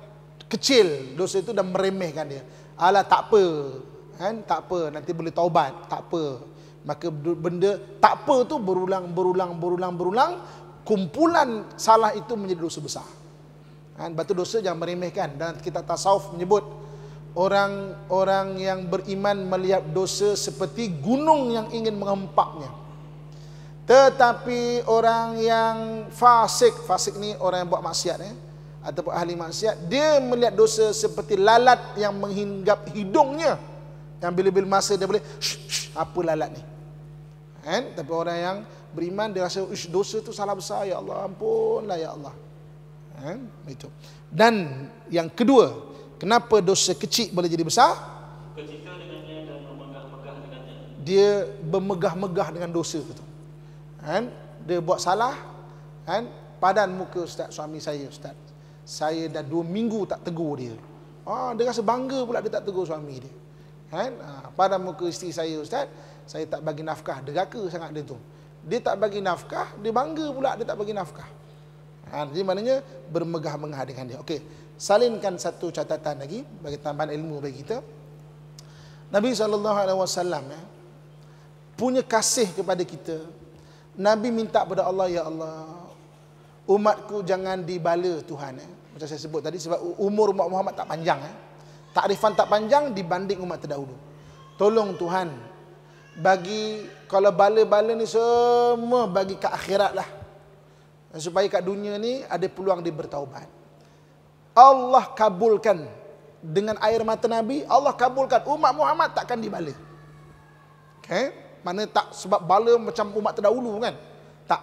kecil dosa itu dan meremehkan dia. Alah tak apa, kan? Tak apa, nanti boleh taubat, tak apa. Maka benda tak apa tu berulang berulang berulang berulang, kumpulan salah itu menjadi dosa besar. Kan? Batu dosa jangan meremehkan. Dan kita tasawuf menyebut orang-orang yang beriman melihat dosa seperti gunung yang ingin menghempaknya. Tetapi orang yang fasik, fasik ni orang yang buat maksiat eh, ataupun ahli maksiat, dia melihat dosa seperti lalat yang menghinggap hidungnya, yang bila-bila masa dia boleh shh, shh, apa lalat ni, kan? Tapi orang yang beriman dia rasa dosa tu salah besar, ya Allah ampunlah ya Allah, kan? Itu. Dan yang kedua, kenapa dosa kecil boleh jadi besar? Ketika dengannya dan memegah-megah dengannya. Dia bermegah-megah dengan dosa itu. Kan? Dia buat salah, kan? Padan muka ustaz suami saya, ustaz, saya dah dua minggu tak tegur dia. Ah, dia rasa bangga pula dia tak tegur suami dia. Kan? Ah, padan muka isteri saya, ustaz, saya tak bagi nafkah. Deraka sangat dia tu. Dia tak bagi nafkah, dia bangga pula dia tak bagi nafkah. Ha, jadi maknanya bermegah-megah dengan dia. Okey, salinkan satu catatan lagi bagi tambahan ilmu bagi kita. Nabi sallallahu alaihi wasallam ya, punya kasih kepada kita. Nabi minta kepada Allah, ya Allah, umatku jangan dibala Tuhan eh. Macam saya sebut tadi, sebab umur umat Muhammad tak panjang eh. Takrifan tak panjang dibanding umat terdahulu. Tolong Tuhan, bagi kalau bala-bala ni semua bagi ke akhirat lah, supaya kat dunia ni ada peluang dia bertaubat. Allah kabulkan dengan air mata Nabi, Allah kabulkan, umat Muhammad takkan dibala. Okay? Mana tak sebab bala macam umat terdahulu kan? Tak.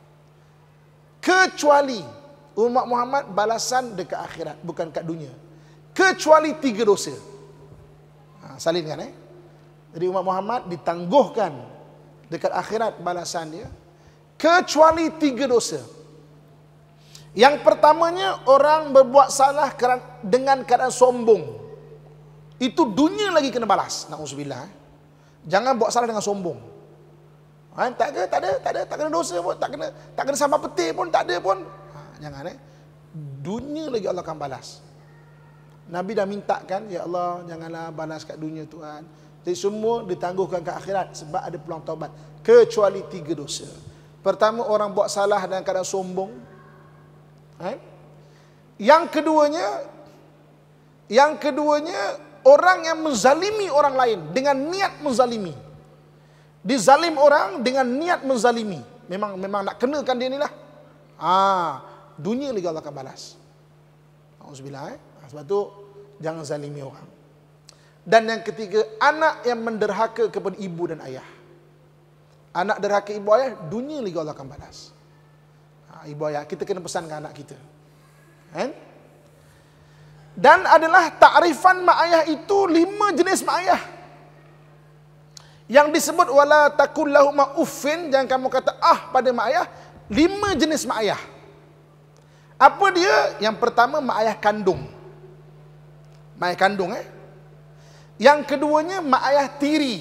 Kecuali umat Muhammad balasan dekat akhirat, bukan kat dunia. Kecuali tiga dosa. Ha, salinkan eh. Jadi umat Muhammad ditangguhkan dekat akhirat balasan dia, kecuali tiga dosa. Yang pertamanya, orang berbuat salah dengan keadaan sombong. Itu dunia lagi kena balas. Na'udzubillah. Eh. Jangan buat salah dengan sombong. Ha, tak ada, tak ada, tak ada, tak kena dosa pun, tak kena, tak kena sampah peti pun, tak ada pun. Ha, jangan eh. Dunia lagi Allah akan balas. Nabi dah minta kan, ya Allah janganlah balas kat dunia Tuhan. Jadi semua ditangguhkan ke akhirat sebab ada peluang taubat. Kecuali tiga dosa. Pertama, orang buat salah dalam keadaan sombong. Ha? Yang keduanya, yang keduanya orang yang menzalimi orang lain dengan niat menzalimi. Dizalim orang dengan niat menzalimi. Memang memang nak kenakan dia ni lah. Ah, dunia lagi Allah akan balas. Auzubillah eh. Sebab tu jangan zalimi orang. Dan yang ketiga, anak yang menderhaka kepada ibu dan ayah. Anak derhaka ibu ayah, dunia lagi Allah akan balas. Ha, ibu ayah, kita kena pesankan anak kita. Kan? Dan adalah takrifan mak ayah itu lima jenis mak ayah. Yang disebut wala takul lahuma uffin, jangan kamu kata ah pada mak ayah. Lima jenis mak ayah. Apa dia? Yang pertama, mak ayah kandung. Mak ayah kandung eh. Yang keduanya, mak ayah tiri.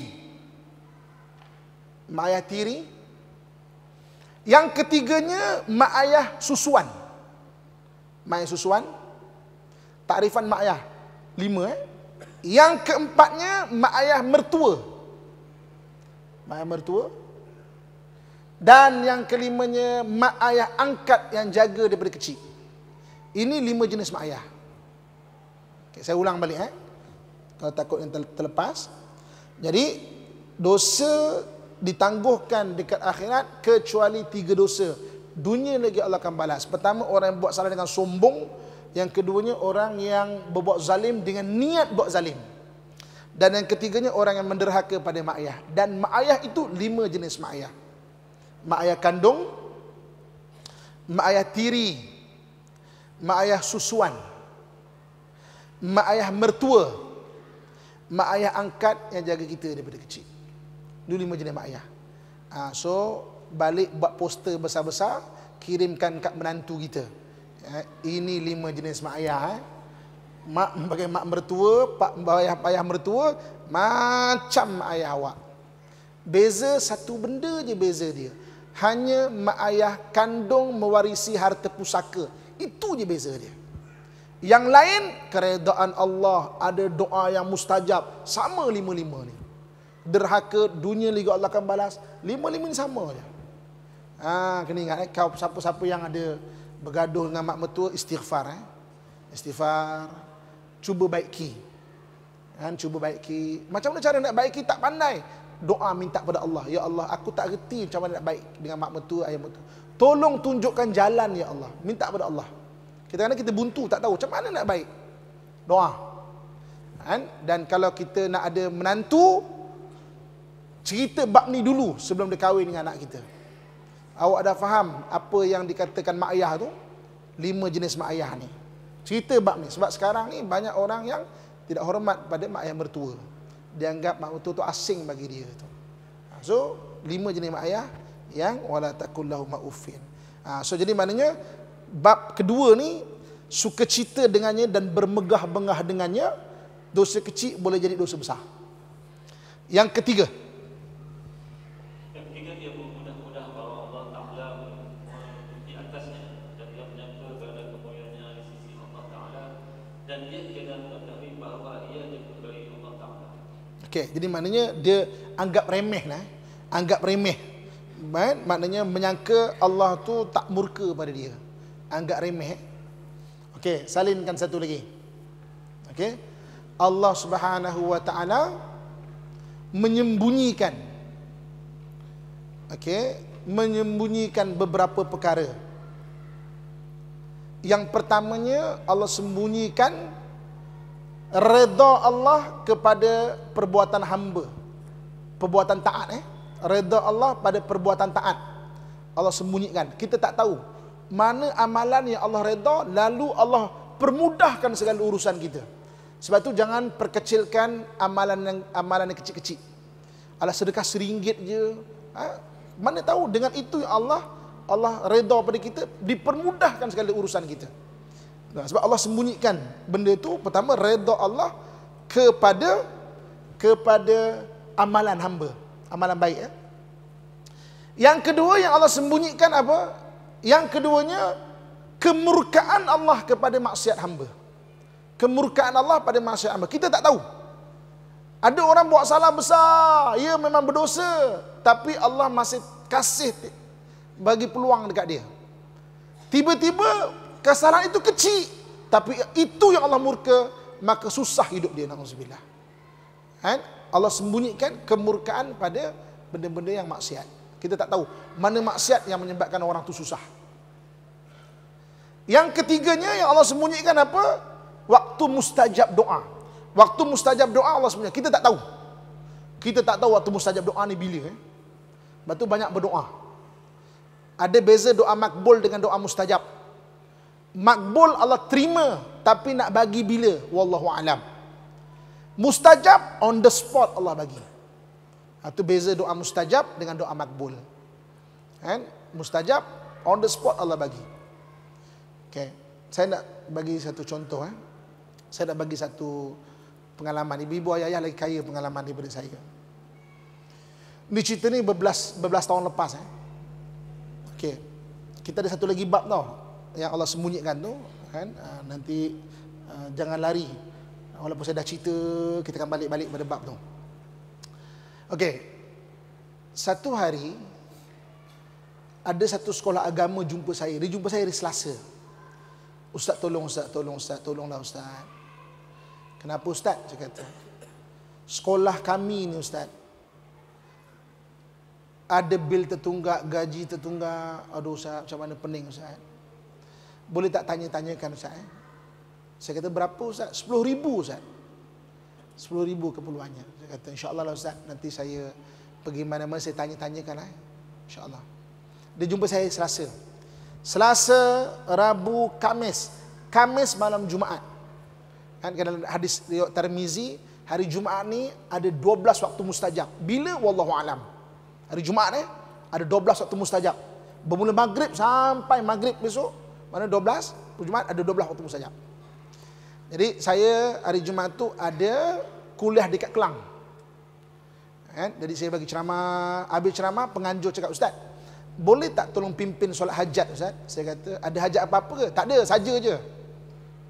Mak ayah tiri. Yang ketiganya, mak ayah susuan. Mak ayah susuan. Takrifan mak ayah lima eh. Yang keempatnya, mak ayah mertua. Mak ayah mertua. Dan yang kelimanya, mak ayah angkat yang jaga daripada kecil. Ini lima jenis mak ayah. Okay, saya ulang balik eh. Kalau takut yang terlepas. Jadi dosa ditangguhkan dekat akhirat kecuali tiga dosa. Dunia lagi Allah akan balas. Pertama, orang yang buat salah dengan sombong. Yang keduanya, orang yang berbuat zalim dengan niat buat zalim. Dan yang ketiganya, orang yang menderhaka pada mak ayah. Dan mak ayah itu lima jenis mak ayah. Mak ayah kandung, mak ayah tiri, mak ayah susuan, mak ayah mertua, mak ayah angkat yang jaga kita daripada kecil. Itu lima jenis mak ayah. Ha, so balik buat poster besar-besar, kirimkan kat menantu kita. Ha, ini lima jenis mak ayah. Eh. Mak bagi mak mertua, pak ayah ayah mertua, macam mak ayah awak. Beza satu benda je beza dia. Hanya mak ayah kandung mewarisi harta pusaka. Itu je beza dia. Yang lain keredaan Allah, ada doa yang mustajab, sama lima-lima ni. Derhaka dunia juga Allah akan balas, lima-lima ni sama je. Ha, kena ingat eh, kau siapa-siapa yang ada bergaduh dengan mak mertua, istighfar eh. Istighfar, cuba baiki. Kan, cuba baiki. Macam mana cara nak baiki tak pandai? Doa minta pada Allah, ya Allah, aku tak reti macam mana nak baik dengan mak mertua, ayah mertua. Tolong tunjukkan jalan ya Allah. Minta pada Allah. Kita kadang kita buntu, tak tahu macam mana nak baik. Doa. Kan? Dan kalau kita nak ada menantu, cerita bab ni dulu sebelum dia kahwin dengan anak kita. Awak dah faham apa yang dikatakan mak ayah tu? Lima jenis mak ayah ni. Cerita bab ni. Sebab sekarang ni banyak orang yang tidak hormat pada mak ayah mertua. Dia anggap mak mertua tu asing bagi dia tu. So, lima jenis mak ayah yang wala taqul lahum uffin. Ha, so jadi maknanya bab kedua ni sukacita dengannya dan bermegah-bengah dengannya, dosa kecil boleh jadi dosa besar. Yang ketiga, yang ketiga dia bermudah-mudah bahawa Allah Ta'ala di atasnya dan dia menyangka berada kemuliaannya di sisi Allah Ta'ala dan dia kena mengetahui bahawa ia diberi Allah Ta'ala. okey, jadi maknanya dia anggap remeh lah, anggap remeh. Baik, maknanya menyangka Allah tu tak murka pada dia, anggap remeh. Okey, salinkan satu lagi. Okey, Allah Subhanahu wa taala menyembunyikan, okey, menyembunyikan beberapa perkara. Yang pertamanya, Allah sembunyikan redha Allah kepada perbuatan hamba, perbuatan taat eh redha Allah pada perbuatan taat. Allah sembunyikan. Kita tak tahu mana amalan yang Allah redha, lalu Allah permudahkan segala urusan kita. Sebab tu jangan perkecilkan amalan yang amalan yang kecil-kecil. Alah sedekah seringgit je. Ha? Mana tahu dengan itu yang Allah Allah redha pada kita, dipermudahkan segala urusan kita. Nah, sebab Allah sembunyikan benda tu, pertama redha Allah kepada kepada amalan hamba. Amalan baik eh? Yang kedua yang Allah sembunyikan apa? Yang keduanya kemurkaan Allah kepada maksiat hamba. Kemurkaan Allah pada maksiat hamba. Kita tak tahu. Ada orang buat salah besar, ia memang berdosa, tapi Allah masih kasih bagi peluang dekat dia. Tiba-tiba kesalahan itu kecil, tapi itu yang Allah murka, maka susah hidup dia, na'udzubillah. Kan? Allah sembunyikan kemurkaan pada benda-benda yang maksiat. Kita tak tahu mana maksiat yang menyebabkan orang tu susah. Yang ketiganya yang Allah sembunyikan apa? Waktu mustajab doa. Waktu mustajab doa Allah sembunyikan. Kita tak tahu. Kita tak tahu waktu mustajab doa ni bila. Eh? Sebab tu banyak berdoa. Ada beza doa makbul dengan doa mustajab. Makbul Allah terima, tapi nak bagi bila? Wallahu a'lam. Mustajab on the spot Allah bagi. Itu beza doa mustajab dengan doa makbul. Kan? Mustajab on the spot Allah bagi. Okay. Saya nak bagi satu contoh. Eh. Saya nak bagi satu pengalaman. Ibu-ibu ayah-ayah lagi kaya pengalaman daripada saya. Ini cerita ni berbelas, berbelas tahun lepas. Eh. Okay. Kita ada satu lagi bab tau, yang Allah sembunyikan tu. Kan? Nanti uh, jangan lari. Walaupun saya dah cerita, kita akan balik-balik pada bab tu. Okey. Satu hari, ada satu sekolah agama jumpa saya. Dia jumpa saya hari Selasa. Ustaz tolong, Ustaz tolong, Ustaz tolonglah Ustaz. Kenapa Ustaz? Saya kata, sekolah kami ni Ustaz, ada bil tertunggak, gaji tertunggak. Aduh Ustaz, macam mana pening Ustaz. Boleh tak tanya-tanyakan Ustaz? Eh? Saya kata, berapa Ustaz? sepuluh ribu Ustaz. sepuluh ribu keperluannya. Saya kata, insyaAllah lah Ustaz, nanti saya pergi mana-mana, saya tanya-tanyakan. Eh? InsyaAllah. Dia jumpa saya Selasa. Selasa, Rabu, Kamis. Kamis malam Jumaat. Kan dalam hadis riwayat Tirmizi, hari Jumaat ni ada dua belas waktu mustajab. Bila? Wallahu alam. Hari Jumaat eh, ada dua belas waktu mustajab. Bermula maghrib sampai maghrib besok, mana dua belas, Jumaat ada dua belas waktu mustajab. Jadi saya hari Jumaat tu ada kuliah dekat Kelang. Kan? Jadi saya bagi ceramah, habis ceramah penganjur cakap, Ustaz, boleh tak tolong pimpin solat hajat Ustaz? Saya kata, ada hajat apa-apa ke? Tak ada, saja je.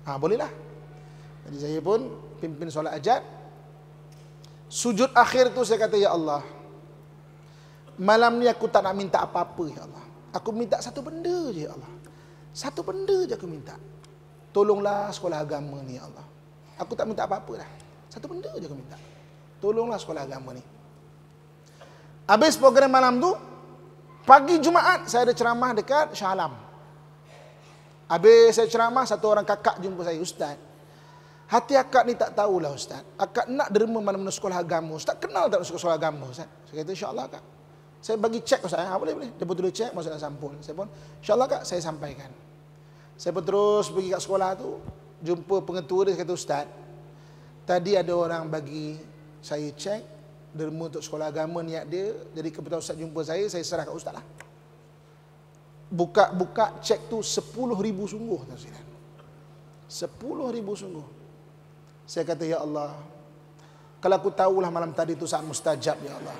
Ha, bolehlah. Jadi saya pun pimpin solat hajat. Sujud akhir tu saya kata, ya Allah, malam ni aku tak nak minta apa-apa, ya Allah. Aku minta satu benda je, ya Allah. Satu benda je aku minta. Tolonglah sekolah agama ni, ya Allah. Aku tak minta apa-apa dah. Satu benda je aku minta. Tolonglah sekolah agama ni. Habis program malam tu, pagi Jumaat saya ada ceramah dekat Shah Alam. Habis saya ceramah, satu orang kakak jumpa saya, Ustaz, hati akak ni tak tahulah Ustaz. Akak nak derma mana-mana sekolah agama. Ustaz kenal tak sekolah agama Ustaz? Saya kata, insya-Allah Kak. Saya bagi cek Ustaz. Ha, boleh boleh. Dia pun tulis cek, masuk dalam sampul. Saya pun, insya-Allah Kak, saya sampaikan. Saya pun terus pergi kat sekolah tu, jumpa pengetua dia, kata, Ustaz, tadi ada orang bagi saya cek derma untuk sekolah agama niat dia. Jadi kebetulan Ustaz jumpa saya, saya serah kat Ustaz lah. Buka-buka cek tu sepuluh ribu sungguh. sepuluh ribu sungguh. Saya kata, ya Allah, kalau aku tahulah malam tadi tu saat mustajab, ya Allah.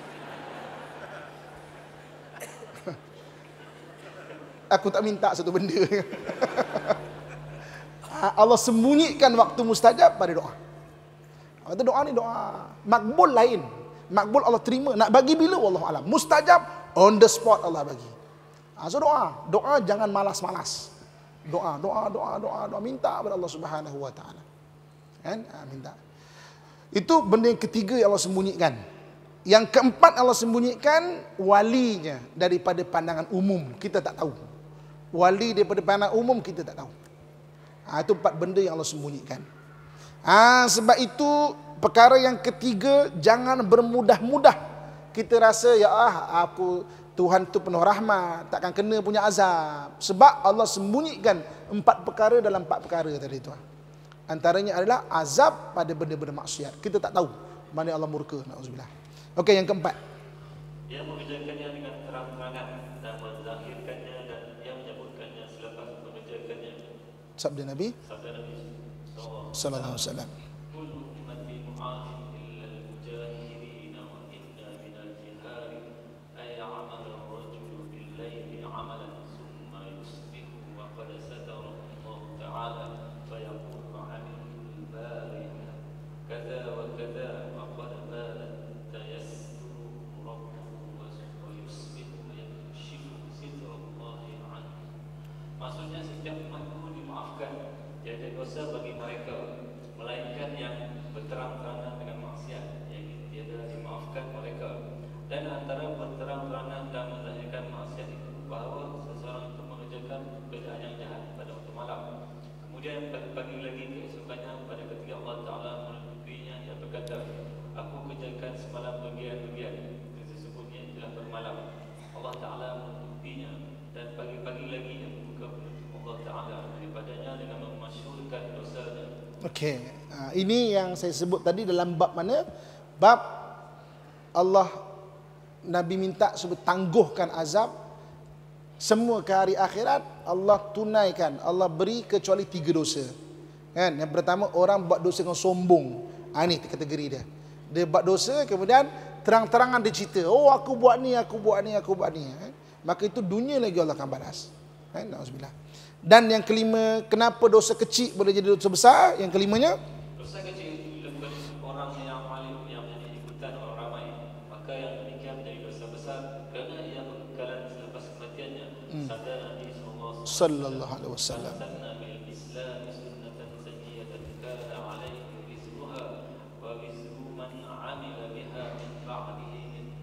Aku tak minta satu benda. Allah sembunyikan waktu mustajab pada doa. Waktu doa ni doa makbul lain. Makbul Allah terima. Nak bagi bila wallahu alam. Mustajab on the spot Allah bagi. So doa, doa jangan malas-malas. Doa, doa, doa, doa, doa, minta kepada Allah Subhanahu wa taala. Kan? Ha, minta. Itu benda yang ketiga yang Allah sembunyikan. Yang keempat Allah sembunyikan walinya daripada pandangan umum, kita tak tahu. Wali daripada pandangan umum kita tak tahu. Ha, itu empat benda yang Allah sembunyikan. Ha, sebab itu perkara yang ketiga, jangan bermudah-mudah kita rasa ya ah aku Tuhan tu penuh rahmat, takkan kena punya azab. Sebab Allah sembunyikan empat perkara dalam empat perkara tadi tu. Antaranya adalah azab pada benda-benda maksiat. Kita tak tahu mana Allah murka. Na'udzubillah. Okey, yang keempat. Dia mengerjakannya dengan terang-terangan dan menzahirkannya, dan dia menyebutkannya selepas mengerjakannya. Sabda Nabi Sabda Nabi sallallahu alaihi wasallam. Kullu ummati mu'adin illa al-mujahirin wa inna minal jihari ay amal ar-rajul bil-layli amalan thumma yusbihu wa qad satara Allah ta'ala fa yaqulu 'anil bariha kadza wa kadza wa qad balat tayassuru rabbuhu wa yusbihu yakshifu sitra Allah 'anhu. Maksudnya setiap umat itu dimaafkan, tiada dosa bagi mereka melainkan yang berterang-terangan dengan maksiat, iaitu tiada dimaafkan mereka. Dan antara berterang-terangan dan menzahirkan maksiat itu bahawa seseorang itu mengerjakan pekerjaan yang jahat pada waktu malam, kemudian pagi-pagi lagi keesokannya pada ketika Allah Ta'ala menutupinya, ia berkata, aku kerjakan semalam bagian-bagian, sesungguhnya itulah bermalam. Allah Ta'ala menutupinya, dan pagi-pagi lagi yang membuka penutup Allah Ta'ala daripadanya dengan memasyhurkan dosanya. Okey, ha, ini yang saya sebut tadi dalam bab mana? Bab Allah, Nabi minta supaya tangguhkan azab semua ke hari akhirat. Allah tunaikan, Allah beri kecuali tiga dosa. Kan? Yang pertama, orang buat dosa dengan sombong. Ha, ini kategori dia. Dia buat dosa, kemudian terang-terangan dia cerita, oh aku buat ni, aku buat ni, aku buat ni. Kan? Maka itu dunia lagi Allah akan balas. Kan? Nauzubillah. Dan yang kelima, kenapa dosa kecil boleh jadi dosa besar? Yang kelimanya, dosa kecil itu dilakukan orang yang alim yang menjadi ikutan orang ramai, maka yang demikian menjadi dosa besar kerana ia berkekalan selepas kematiannya. hmm. Sabda Nabi sallallahu alaihi wasallam, sanna bil Islam sunnatan sayyidatan kana alaihi wizruha wa wizru man amila biha min ba'dihi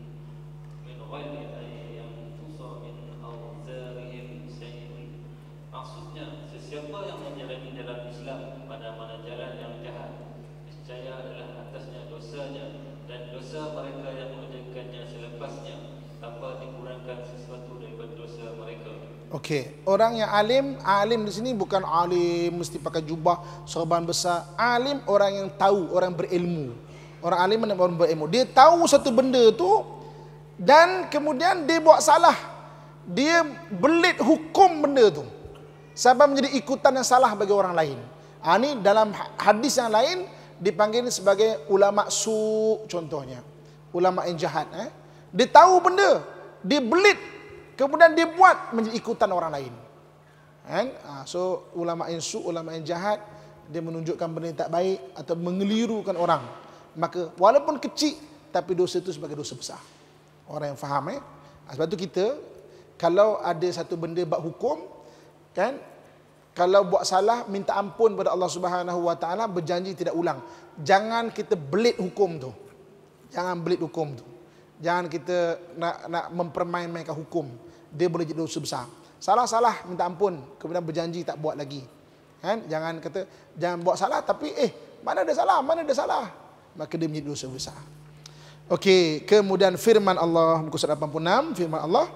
min ghairi an yanqusa min awzarihim shay'un. Maksudnya, sesiapa yang menjalani dalam Islam pada mana jalan yang jahat, niscaya adalah atasnya dosanya, dan dosa mereka yang mengerjakannya selepasnya tanpa dikurangkan sesuatu daripada dosa mereka. okey, orang yang alim, alim di sini bukan alim mesti pakai jubah sorban besar. Alim orang yang tahu, orang berilmu. Orang alim mana orang berilmu. Dia tahu satu benda tu dan kemudian dia buat salah. Dia belit hukum benda tu, sebab menjadi ikutan yang salah bagi orang lain. Ha, ini dalam hadis yang lain dipanggil sebagai ulama su' contohnya. Ulama yang jahat. Eh? Dia tahu benda, dia belit, kemudian dia buat menjadi ikutan orang lain. Kan? Ha, so ulama yang su', ulama yang jahat, dia menunjukkan benda yang tak baik atau mengelirukan orang, maka walaupun kecil tapi dosa itu sebagai dosa besar. Orang yang faham eh. Sebab tu kita kalau ada satu benda bab hukum kan, kalau buat salah minta ampun pada Allah Subhanahu Wa Taala, berjanji tidak ulang. Jangan kita belit hukum tu. Jangan belit hukum tu. Jangan kita nak nak mempermain-mainkan hukum. Dia boleh jadi dosa besar. Salah-salah minta ampun, kemudian berjanji tak buat lagi. Kan? Jangan kata jangan buat salah tapi eh mana ada salah, mana ada salah. Maka dia menjadi dosa besar. Okey, kemudian firman Allah muka surat lapan puluh enam, firman Allah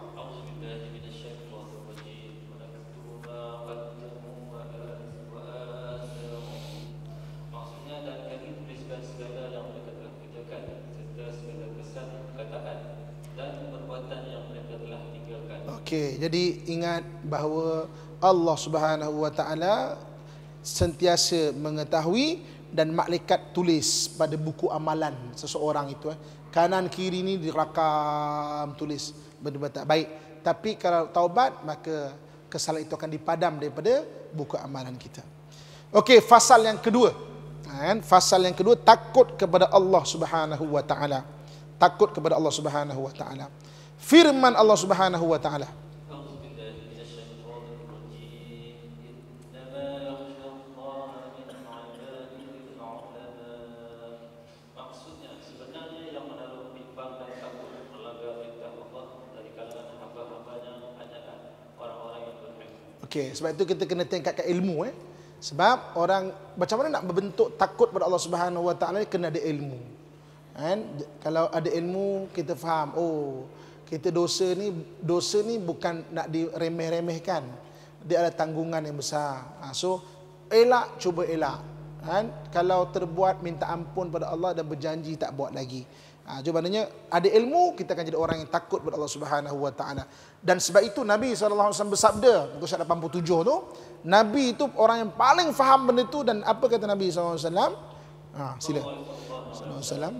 Okey, jadi ingat bahawa Allah Subhanahu Wa Taala sentiasa mengetahui dan malaikat tulis pada buku amalan seseorang itu eh. Kanan kiri ni dirakam tulis benda-benda tak baik. Tapi kalau taubat maka kesalahan itu akan dipadam daripada buku amalan kita. Okey, fasal yang kedua. Kan? Fasal yang kedua, takut kepada Allah Subhanahu Wa Taala. Takut kepada Allah Subhanahu Wa Taala. Firman Allah Subhanahu Wa Taala, okey, sebab itu kita kena tingkatkan ilmu eh. Sebab orang macam mana nak membentuk takut pada Allah Subhanahu Wa Taala, kena ada ilmu. Kan? Kalau ada ilmu kita faham, oh kita dosa ni dosa ni bukan nak diremeh-remehkan. Dia ada tanggungan yang besar. Ha, so elak, cuba elak. Kan? Kalau terbuat minta ampun pada Allah dan berjanji tak buat lagi. Ha, jadi maknanya ada ilmu, kita akan jadi orang yang takut pada Allah Subhanahu Wa Taala. Dan sebab itu Nabi sallallahu alaihi wasallam bersabda, muka surat lapan puluh tujuh tu, Nabi itu orang yang paling faham benda tu. Dan apa kata Nabi sallallahu alaihi wasallam? Ha, sila. Sallallahu alaihi wasallam.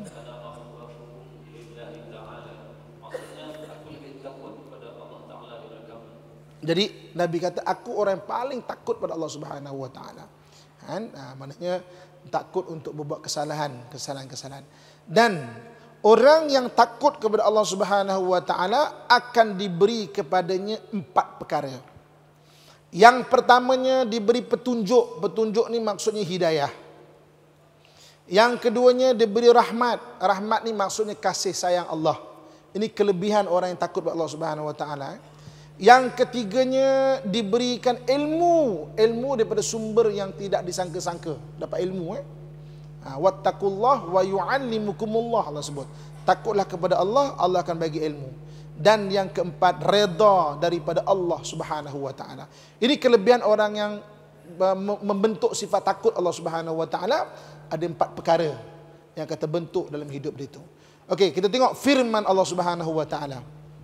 Jadi Nabi kata aku orang yang paling takut pada Allah Subhanahu Wa Taala. Kan? Ha, maknanya takut untuk berbuat kesalahan, kesalahan-kesalahan. Dan orang yang takut kepada Allah Subhanahu Wa Taala akan diberi kepadanya empat perkara. Yang pertamanya diberi petunjuk. Petunjuk ni maksudnya hidayah. Yang keduanya diberi rahmat. Rahmat ni maksudnya kasih sayang Allah. Ini kelebihan orang yang takut kepada Allah Subhanahu Wa Taala. Yang ketiganya diberikan ilmu, ilmu daripada sumber yang tidak disangka-sangka, dapat ilmu eh. Ha, wattaqullah wa yu'allimukumullah, Allah sebut. Takutlah kepada Allah, Allah akan bagi ilmu. Dan yang keempat, redha daripada Allah Subhanahu Wa Taala. Ini kelebihan orang yang membentuk sifat takut Allah Subhanahu Wa Taala. Ada empat perkara yang akan terbentuk dalam hidup dia itu. Okey, kita tengok firman Allah Subhanahu Wa Taala.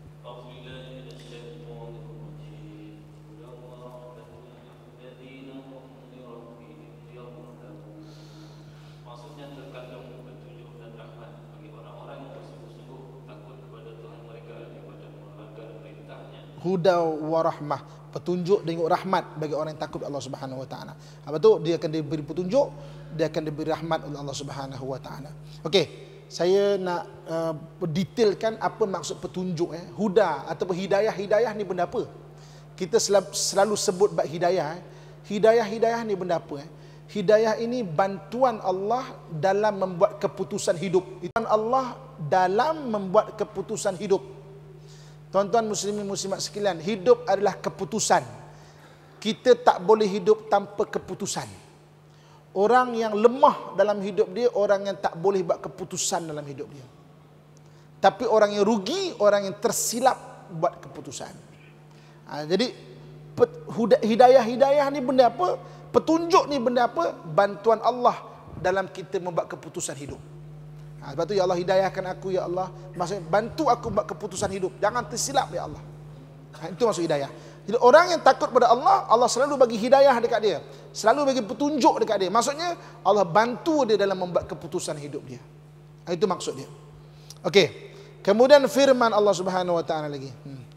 Huda wa rahmah, petunjuk dan rahmat bagi orang yang takut Allah Subhanahu Wa Taala. Apa tu? Dia akan diberi petunjuk, dia akan diberi rahmat oleh Allah Subhanahu Wa Taala. Okey, saya nak uh, detailkan apa maksud petunjuk eh. Huda ataupun hidayah. Hidayah ni benda apa? Kita selalu, selalu sebut bab hidayah eh. Hidayah hidayah ni benda apa eh? Hidayah ini bantuan Allah dalam membuat keputusan hidup. Bantuan Allah dalam membuat keputusan hidup. Tuan-tuan muslimin muslimat sekalian, hidup adalah keputusan. Kita tak boleh hidup tanpa keputusan. Orang yang lemah dalam hidup dia, orang yang tak boleh buat keputusan dalam hidup dia. Tapi orang yang rugi, orang yang tersilap buat keputusan. Ha, jadi hidayah-hidayah ni benda apa? Petunjuk ni benda apa? Bantuan Allah dalam kita membuat keputusan hidup. Ha, sebab tu ya Allah hidayahkan aku ya Allah. Maksudnya bantu aku buat keputusan hidup. Jangan tersilap ya Allah. Ha, itu maksud hidayah. Jadi orang yang takut pada Allah, Allah selalu bagi hidayah dekat dia. Selalu bagi petunjuk dekat dia. Maksudnya Allah bantu dia dalam membuat keputusan hidup dia. Ha, itu maksud dia. Okey. Kemudian firman Allah Subhanahu Wa Taala lagi. Hmm.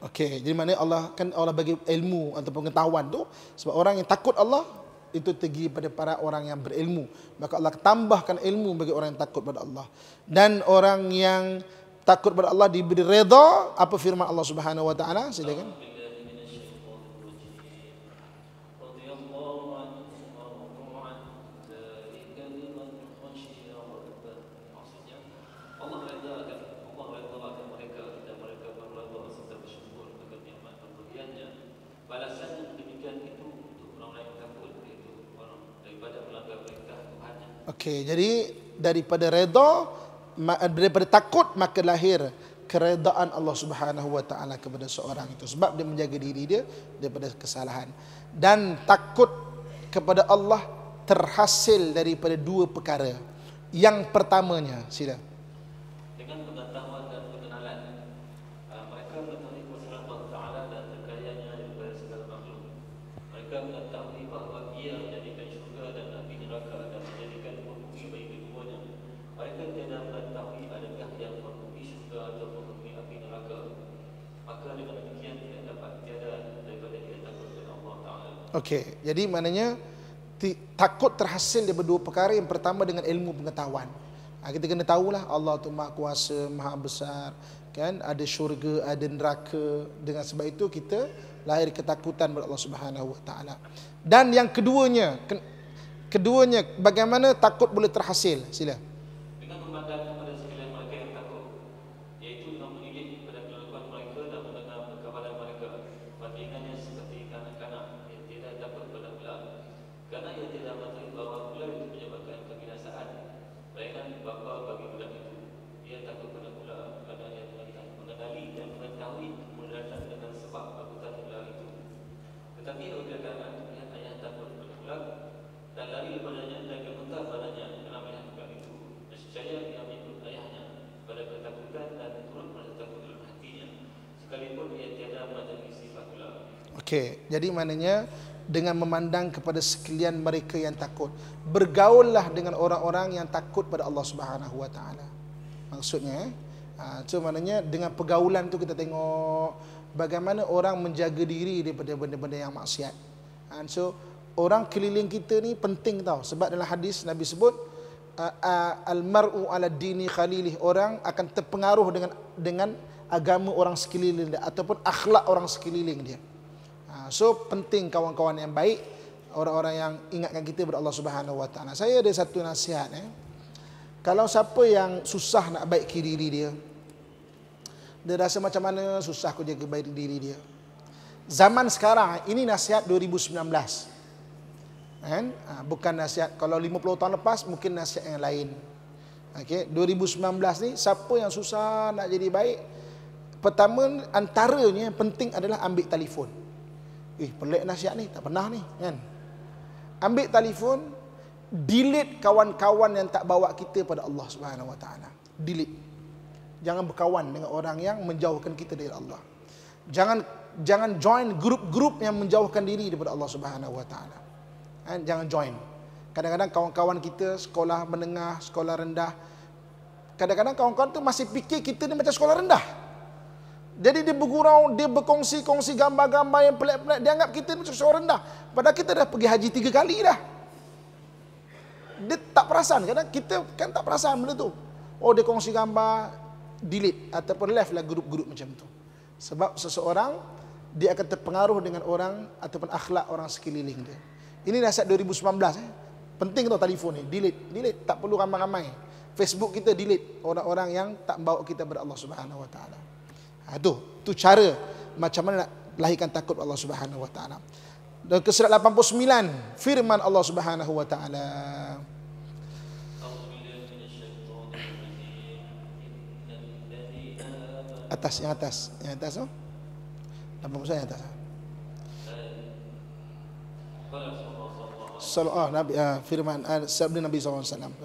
Okey, jadi mana Allah kan Allah bagi ilmu atau pengetahuan tu sebab orang yang takut Allah itu tinggi pada para orang yang berilmu. Maka Allah tambahkan ilmu bagi orang yang takut pada Allah. Dan orang yang takut pada Allah diberi redha, apa firman Allah Subhanahu wa taala? Silakan. Okey, jadi daripada redha, daripada takut maka lahir keredaan Allah Subhanahu wa taala kepada seorang itu sebab dia menjaga diri dia daripada kesalahan. Dan takut kepada Allah terhasil daripada dua perkara. Yang pertamanya, sila. Dengan pengetahuan dan pengenalan, uh, mereka mengetahui kuasa Allah Taala dan kekayaannya daripada segala makhluk. Mereka mengetahui bahawa Ia menjadikan syurga dan api neraka dan menjadikan penghuni bagi keduanya. Mereka tidak mengetahui adakah yang penghuni syurga atau penghuni api neraka. Maka dengan demikian tidak dapat tiada daripada dia takut kepada Allah Taala. Okey, jadi maknanya takut terhasil daripada dua perkara. Yang pertama dengan ilmu pengetahuan. Ha, kita kena tahulah Allah tu Maha Kuasa, Maha Besar, kan? Ada syurga, ada neraka. Dengan sebab itu kita lahir ketakutan kepada Allah Subhanahu wa taala. Dan yang keduanya, keduanya bagaimana takut boleh terhasil? Sila. Dengan memandang kepada sekalian mereka yang takut, iaitu dengan mendidik kepada kelakuan mereka dan mendengar perkabaran mereka. Bandingannya seperti kanak-kanak yang tidak dapat belah-belah. Kerana ia tidak mengetahui bahawa ular itu menyebabkan kebinasaan, melainkan bapa bagi budak itu. Ia takut pada ular kerana ia telah mengenali dan mengetahui kemudaratan dengan sebab bakutan ular itu. Tetapi apabila kanak melihat ayah takut pada ular dan lari daripadanya dan gemetar padanya kerana melihat ular itu, nescaya ia mengikut ayahnya pada ketakutan dan turut merasa takut dalam hatinya, sekalipun ia tiada mengetahui sifat ular. Okey, jadi maknanya dengan memandang kepada sekalian mereka yang takut, bergaullah dengan orang-orang yang takut pada Allah Subhanahu wa taala. Maksudnya, ha, so maknanya dengan pergaulan tu kita tengok bagaimana orang menjaga diri daripada benda-benda yang maksiat. Ha, so orang keliling kita ni penting tau, sebab dalam hadis Nabi sebut al-mar'u ala dini khalilih, orang akan terpengaruh dengan dengan agama orang sekeliling dia ataupun akhlak orang sekeliling dia. So penting kawan-kawan yang baik, orang-orang yang ingatkan kita kepada Allah Subhanahu wa taala. Saya ada satu nasihat eh. Kalau siapa yang susah nak baik diri dia, dia rasa macam mana susah aku jaga baik diri dia. Zaman sekarang ini nasihat dua ribu sembilan belas. Kan? Bukan nasihat kalau lima puluh tahun lepas mungkin nasihat yang lain. Okey, dua ribu sembilan belas ni siapa yang susah nak jadi baik, pertama antaranya yang penting adalah ambil telefon. Eh, pelik nasihat ni, tak pernah ni, kan? Ambil telefon, delete kawan-kawan yang tak bawa kita pada Allah Subhanahu wa taala. Delete. Jangan berkawan dengan orang yang menjauhkan kita dari Allah. Jangan jangan join grup-grup yang menjauhkan diri daripada Allah Subhanahu wa taala. Kan? Jangan join. Kadang-kadang kawan-kawan kita sekolah menengah, sekolah rendah, kadang-kadang kawan-kawan tu masih fikir kita ni macam sekolah rendah. Jadi dia bergurau, dia berkongsi-kongsi gambar-gambar yang pelik-pelik. Dia anggap kita ni macam seorang rendah. Padahal kita dah pergi haji tiga kali dah. Dia tak perasan. Kadang kita kan tak perasan benda tu. Oh, dia kongsi gambar, delete ataupun left lah grup-grup macam tu. Sebab seseorang, dia akan terpengaruh dengan orang ataupun akhlak orang sekeliling dia. Ini nasihat dua ribu sembilan belas. Eh. Penting tau telefon ni. Delete. Delete. Tak perlu ramai-ramai. Facebook kita delete. Orang-orang yang tak membawa kita kepada Allah Subhanahu wa taala. Ha, tu, tu cara macam mana nak lahirkan takut Allah Subhanahu wa taala. Dan ke surat lapan puluh sembilan firman Allah Subhanahu wa taala. Atas, yang atas, yang atas tu. lapan puluh sembilan yang atas. Sallallahu ah, Nabi ah, firman ah, sabda Nabi sallallahu alaihi wasallam.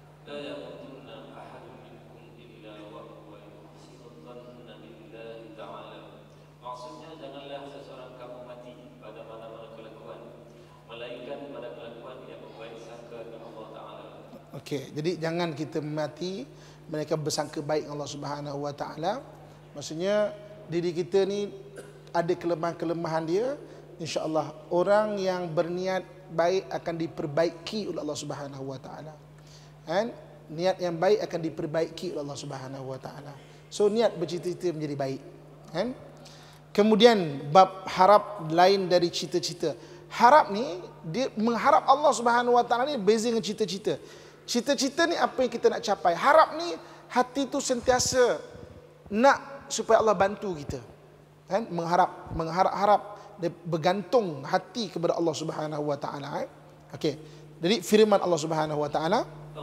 Okey, jadi jangan kita mati mereka bersangka baik Allah Subhanahu wa taala. Maksudnya diri kita ni ada kelemahan-kelemahan dia, insya-Allah orang yang berniat baik akan diperbaiki oleh Allah Subhanahu wa taala. Kan? Niat yang baik akan diperbaiki oleh Allah Subhanahu wa taala. So niat bercita-cita menjadi baik. Kan? Kemudian bab harap lain dari cita-cita. Harap ni dia mengharap Allah Subhanahu wa taala ni beza dengan cita-cita. Cita-cita ni apa yang kita nak capai. Harap ni hati tu sentiasa nak supaya Allah bantu kita. Kan? Mengharap, mengharap-harap, bergantung hati kepada Allah Subhanahu wa taala. Eh? Okey. Jadi firman Allah Subhanahu wa taala,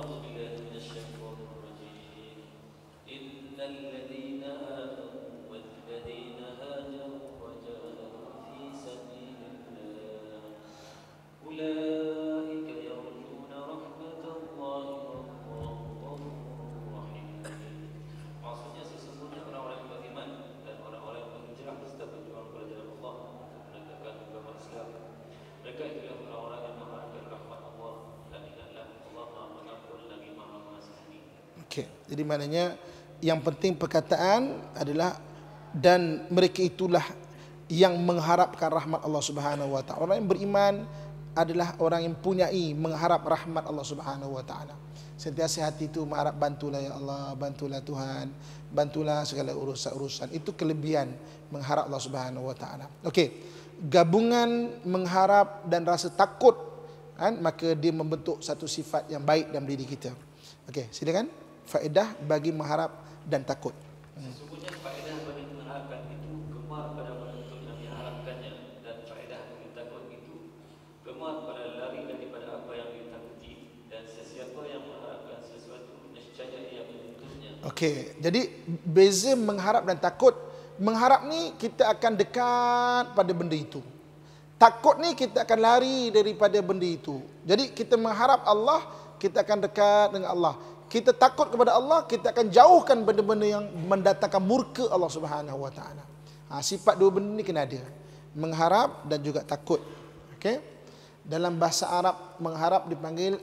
jadi maknanya yang penting perkataan adalah dan mereka itulah yang mengharapkan rahmat Allah Subhanahu wa taala. Orang yang beriman adalah orang yang punyai mengharap rahmat Allah Subhanahu wa taala. Sentiasa hati itu mengharap, bantulah ya Allah, bantulah Tuhan, bantulah segala urusan-urusan. Itu kelebihan mengharap Allah Subhanahu wa taala. Okey. Gabungan mengharap dan rasa takut, kan, maka dia membentuk satu sifat yang baik dalam diri kita. Okey, silakan. Faedah bagi mengharap dan takut. Sesungguhnya faedah bagi mengharapkan itu gemar pada menuntut yang diharapkannya, dan faedah bagi takut itu gemar pada lari daripada apa yang ditakuti, dan sesiapa yang mengharapkan sesuatu nescaya ia menuntutnya. Okey, jadi beza mengharap dan takut. Mengharap ni kita akan dekat pada benda itu. Takut ni kita akan lari daripada benda itu. Jadi kita mengharap Allah, kita akan dekat dengan Allah. Kita takut kepada Allah, kita akan jauhkan benda-benda yang mendatangkan murka Allah Subhanahu wa taala. Ha, sifat dua benda ni kena ada. Mengharap dan juga takut. Okey. Dalam bahasa Arab mengharap dipanggil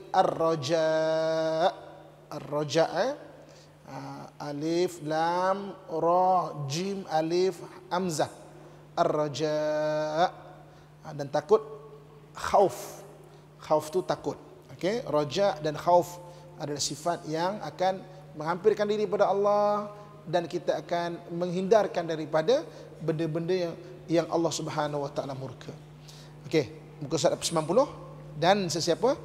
ar-raja. Ar-raja eh. Ha, alif lam ra jim alif hamzah. Ar-raja. Ha, dan takut khauf. Khauf tu takut. Okey, raja dan khauf adalah sifat yang akan menghampirkan diri pada Allah, dan kita akan menghindarkan daripada benda-benda yang yang Allah Subhanahu wa taala murka. Okey, muka surat sembilan puluh. Dan sesiapa?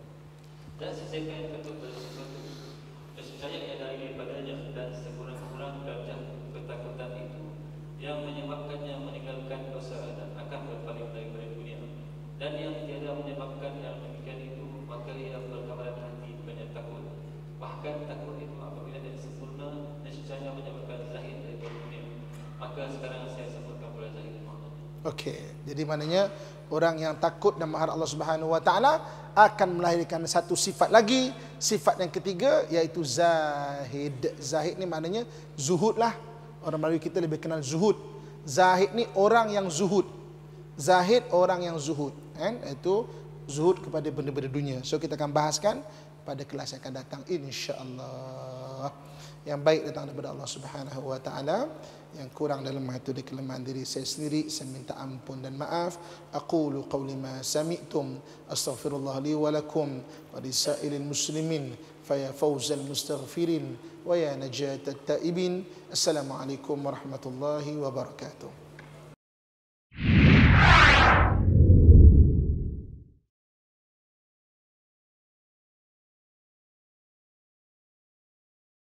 Dan sesiapa yang takut pada sesuatu, nescaya ia lari daripadanya, dan sekurang-kurang darjah ketakutan itu yang menyebabkannya meninggalkan dosa dan akan berpaling daripada dunia. Dan yang tiada menyebabkan yang demikian itu, maka ia berkabaran hati bukannya takut. Bahkan takut itu apabila dia sempurna, nescaya menyebabkan zahid daripada dunia. Maka sekarang saya sebutkan pula zahid maknanya. Okey, jadi maknanya orang yang takut dan mengharap Allah Subhanahu wa taala akan melahirkan satu sifat lagi, sifat yang ketiga iaitu zahid. Zahid ni maknanya zuhud lah. Orang Melayu kita lebih kenal zuhud. Zahid ni orang yang zuhud. Zahid orang yang zuhud, kan? Itu zuhud kepada benda-benda dunia. So kita akan bahaskan pada kelas yang akan datang, insya-Allah. Yang baik datang daripada Allah Subhanahu wa taala, yang kurang dalam itu dari kelemahan diri saya sendiri, saya minta ampun dan maaf. Aqulu qawli ma sami'tum, astaghfirullah li wa lakum wa lisairil muslimin, fa ya fawzal mustaghfirin wa ya najatat taibin. Assalamualaikum warahmatullahi wabarakatuh.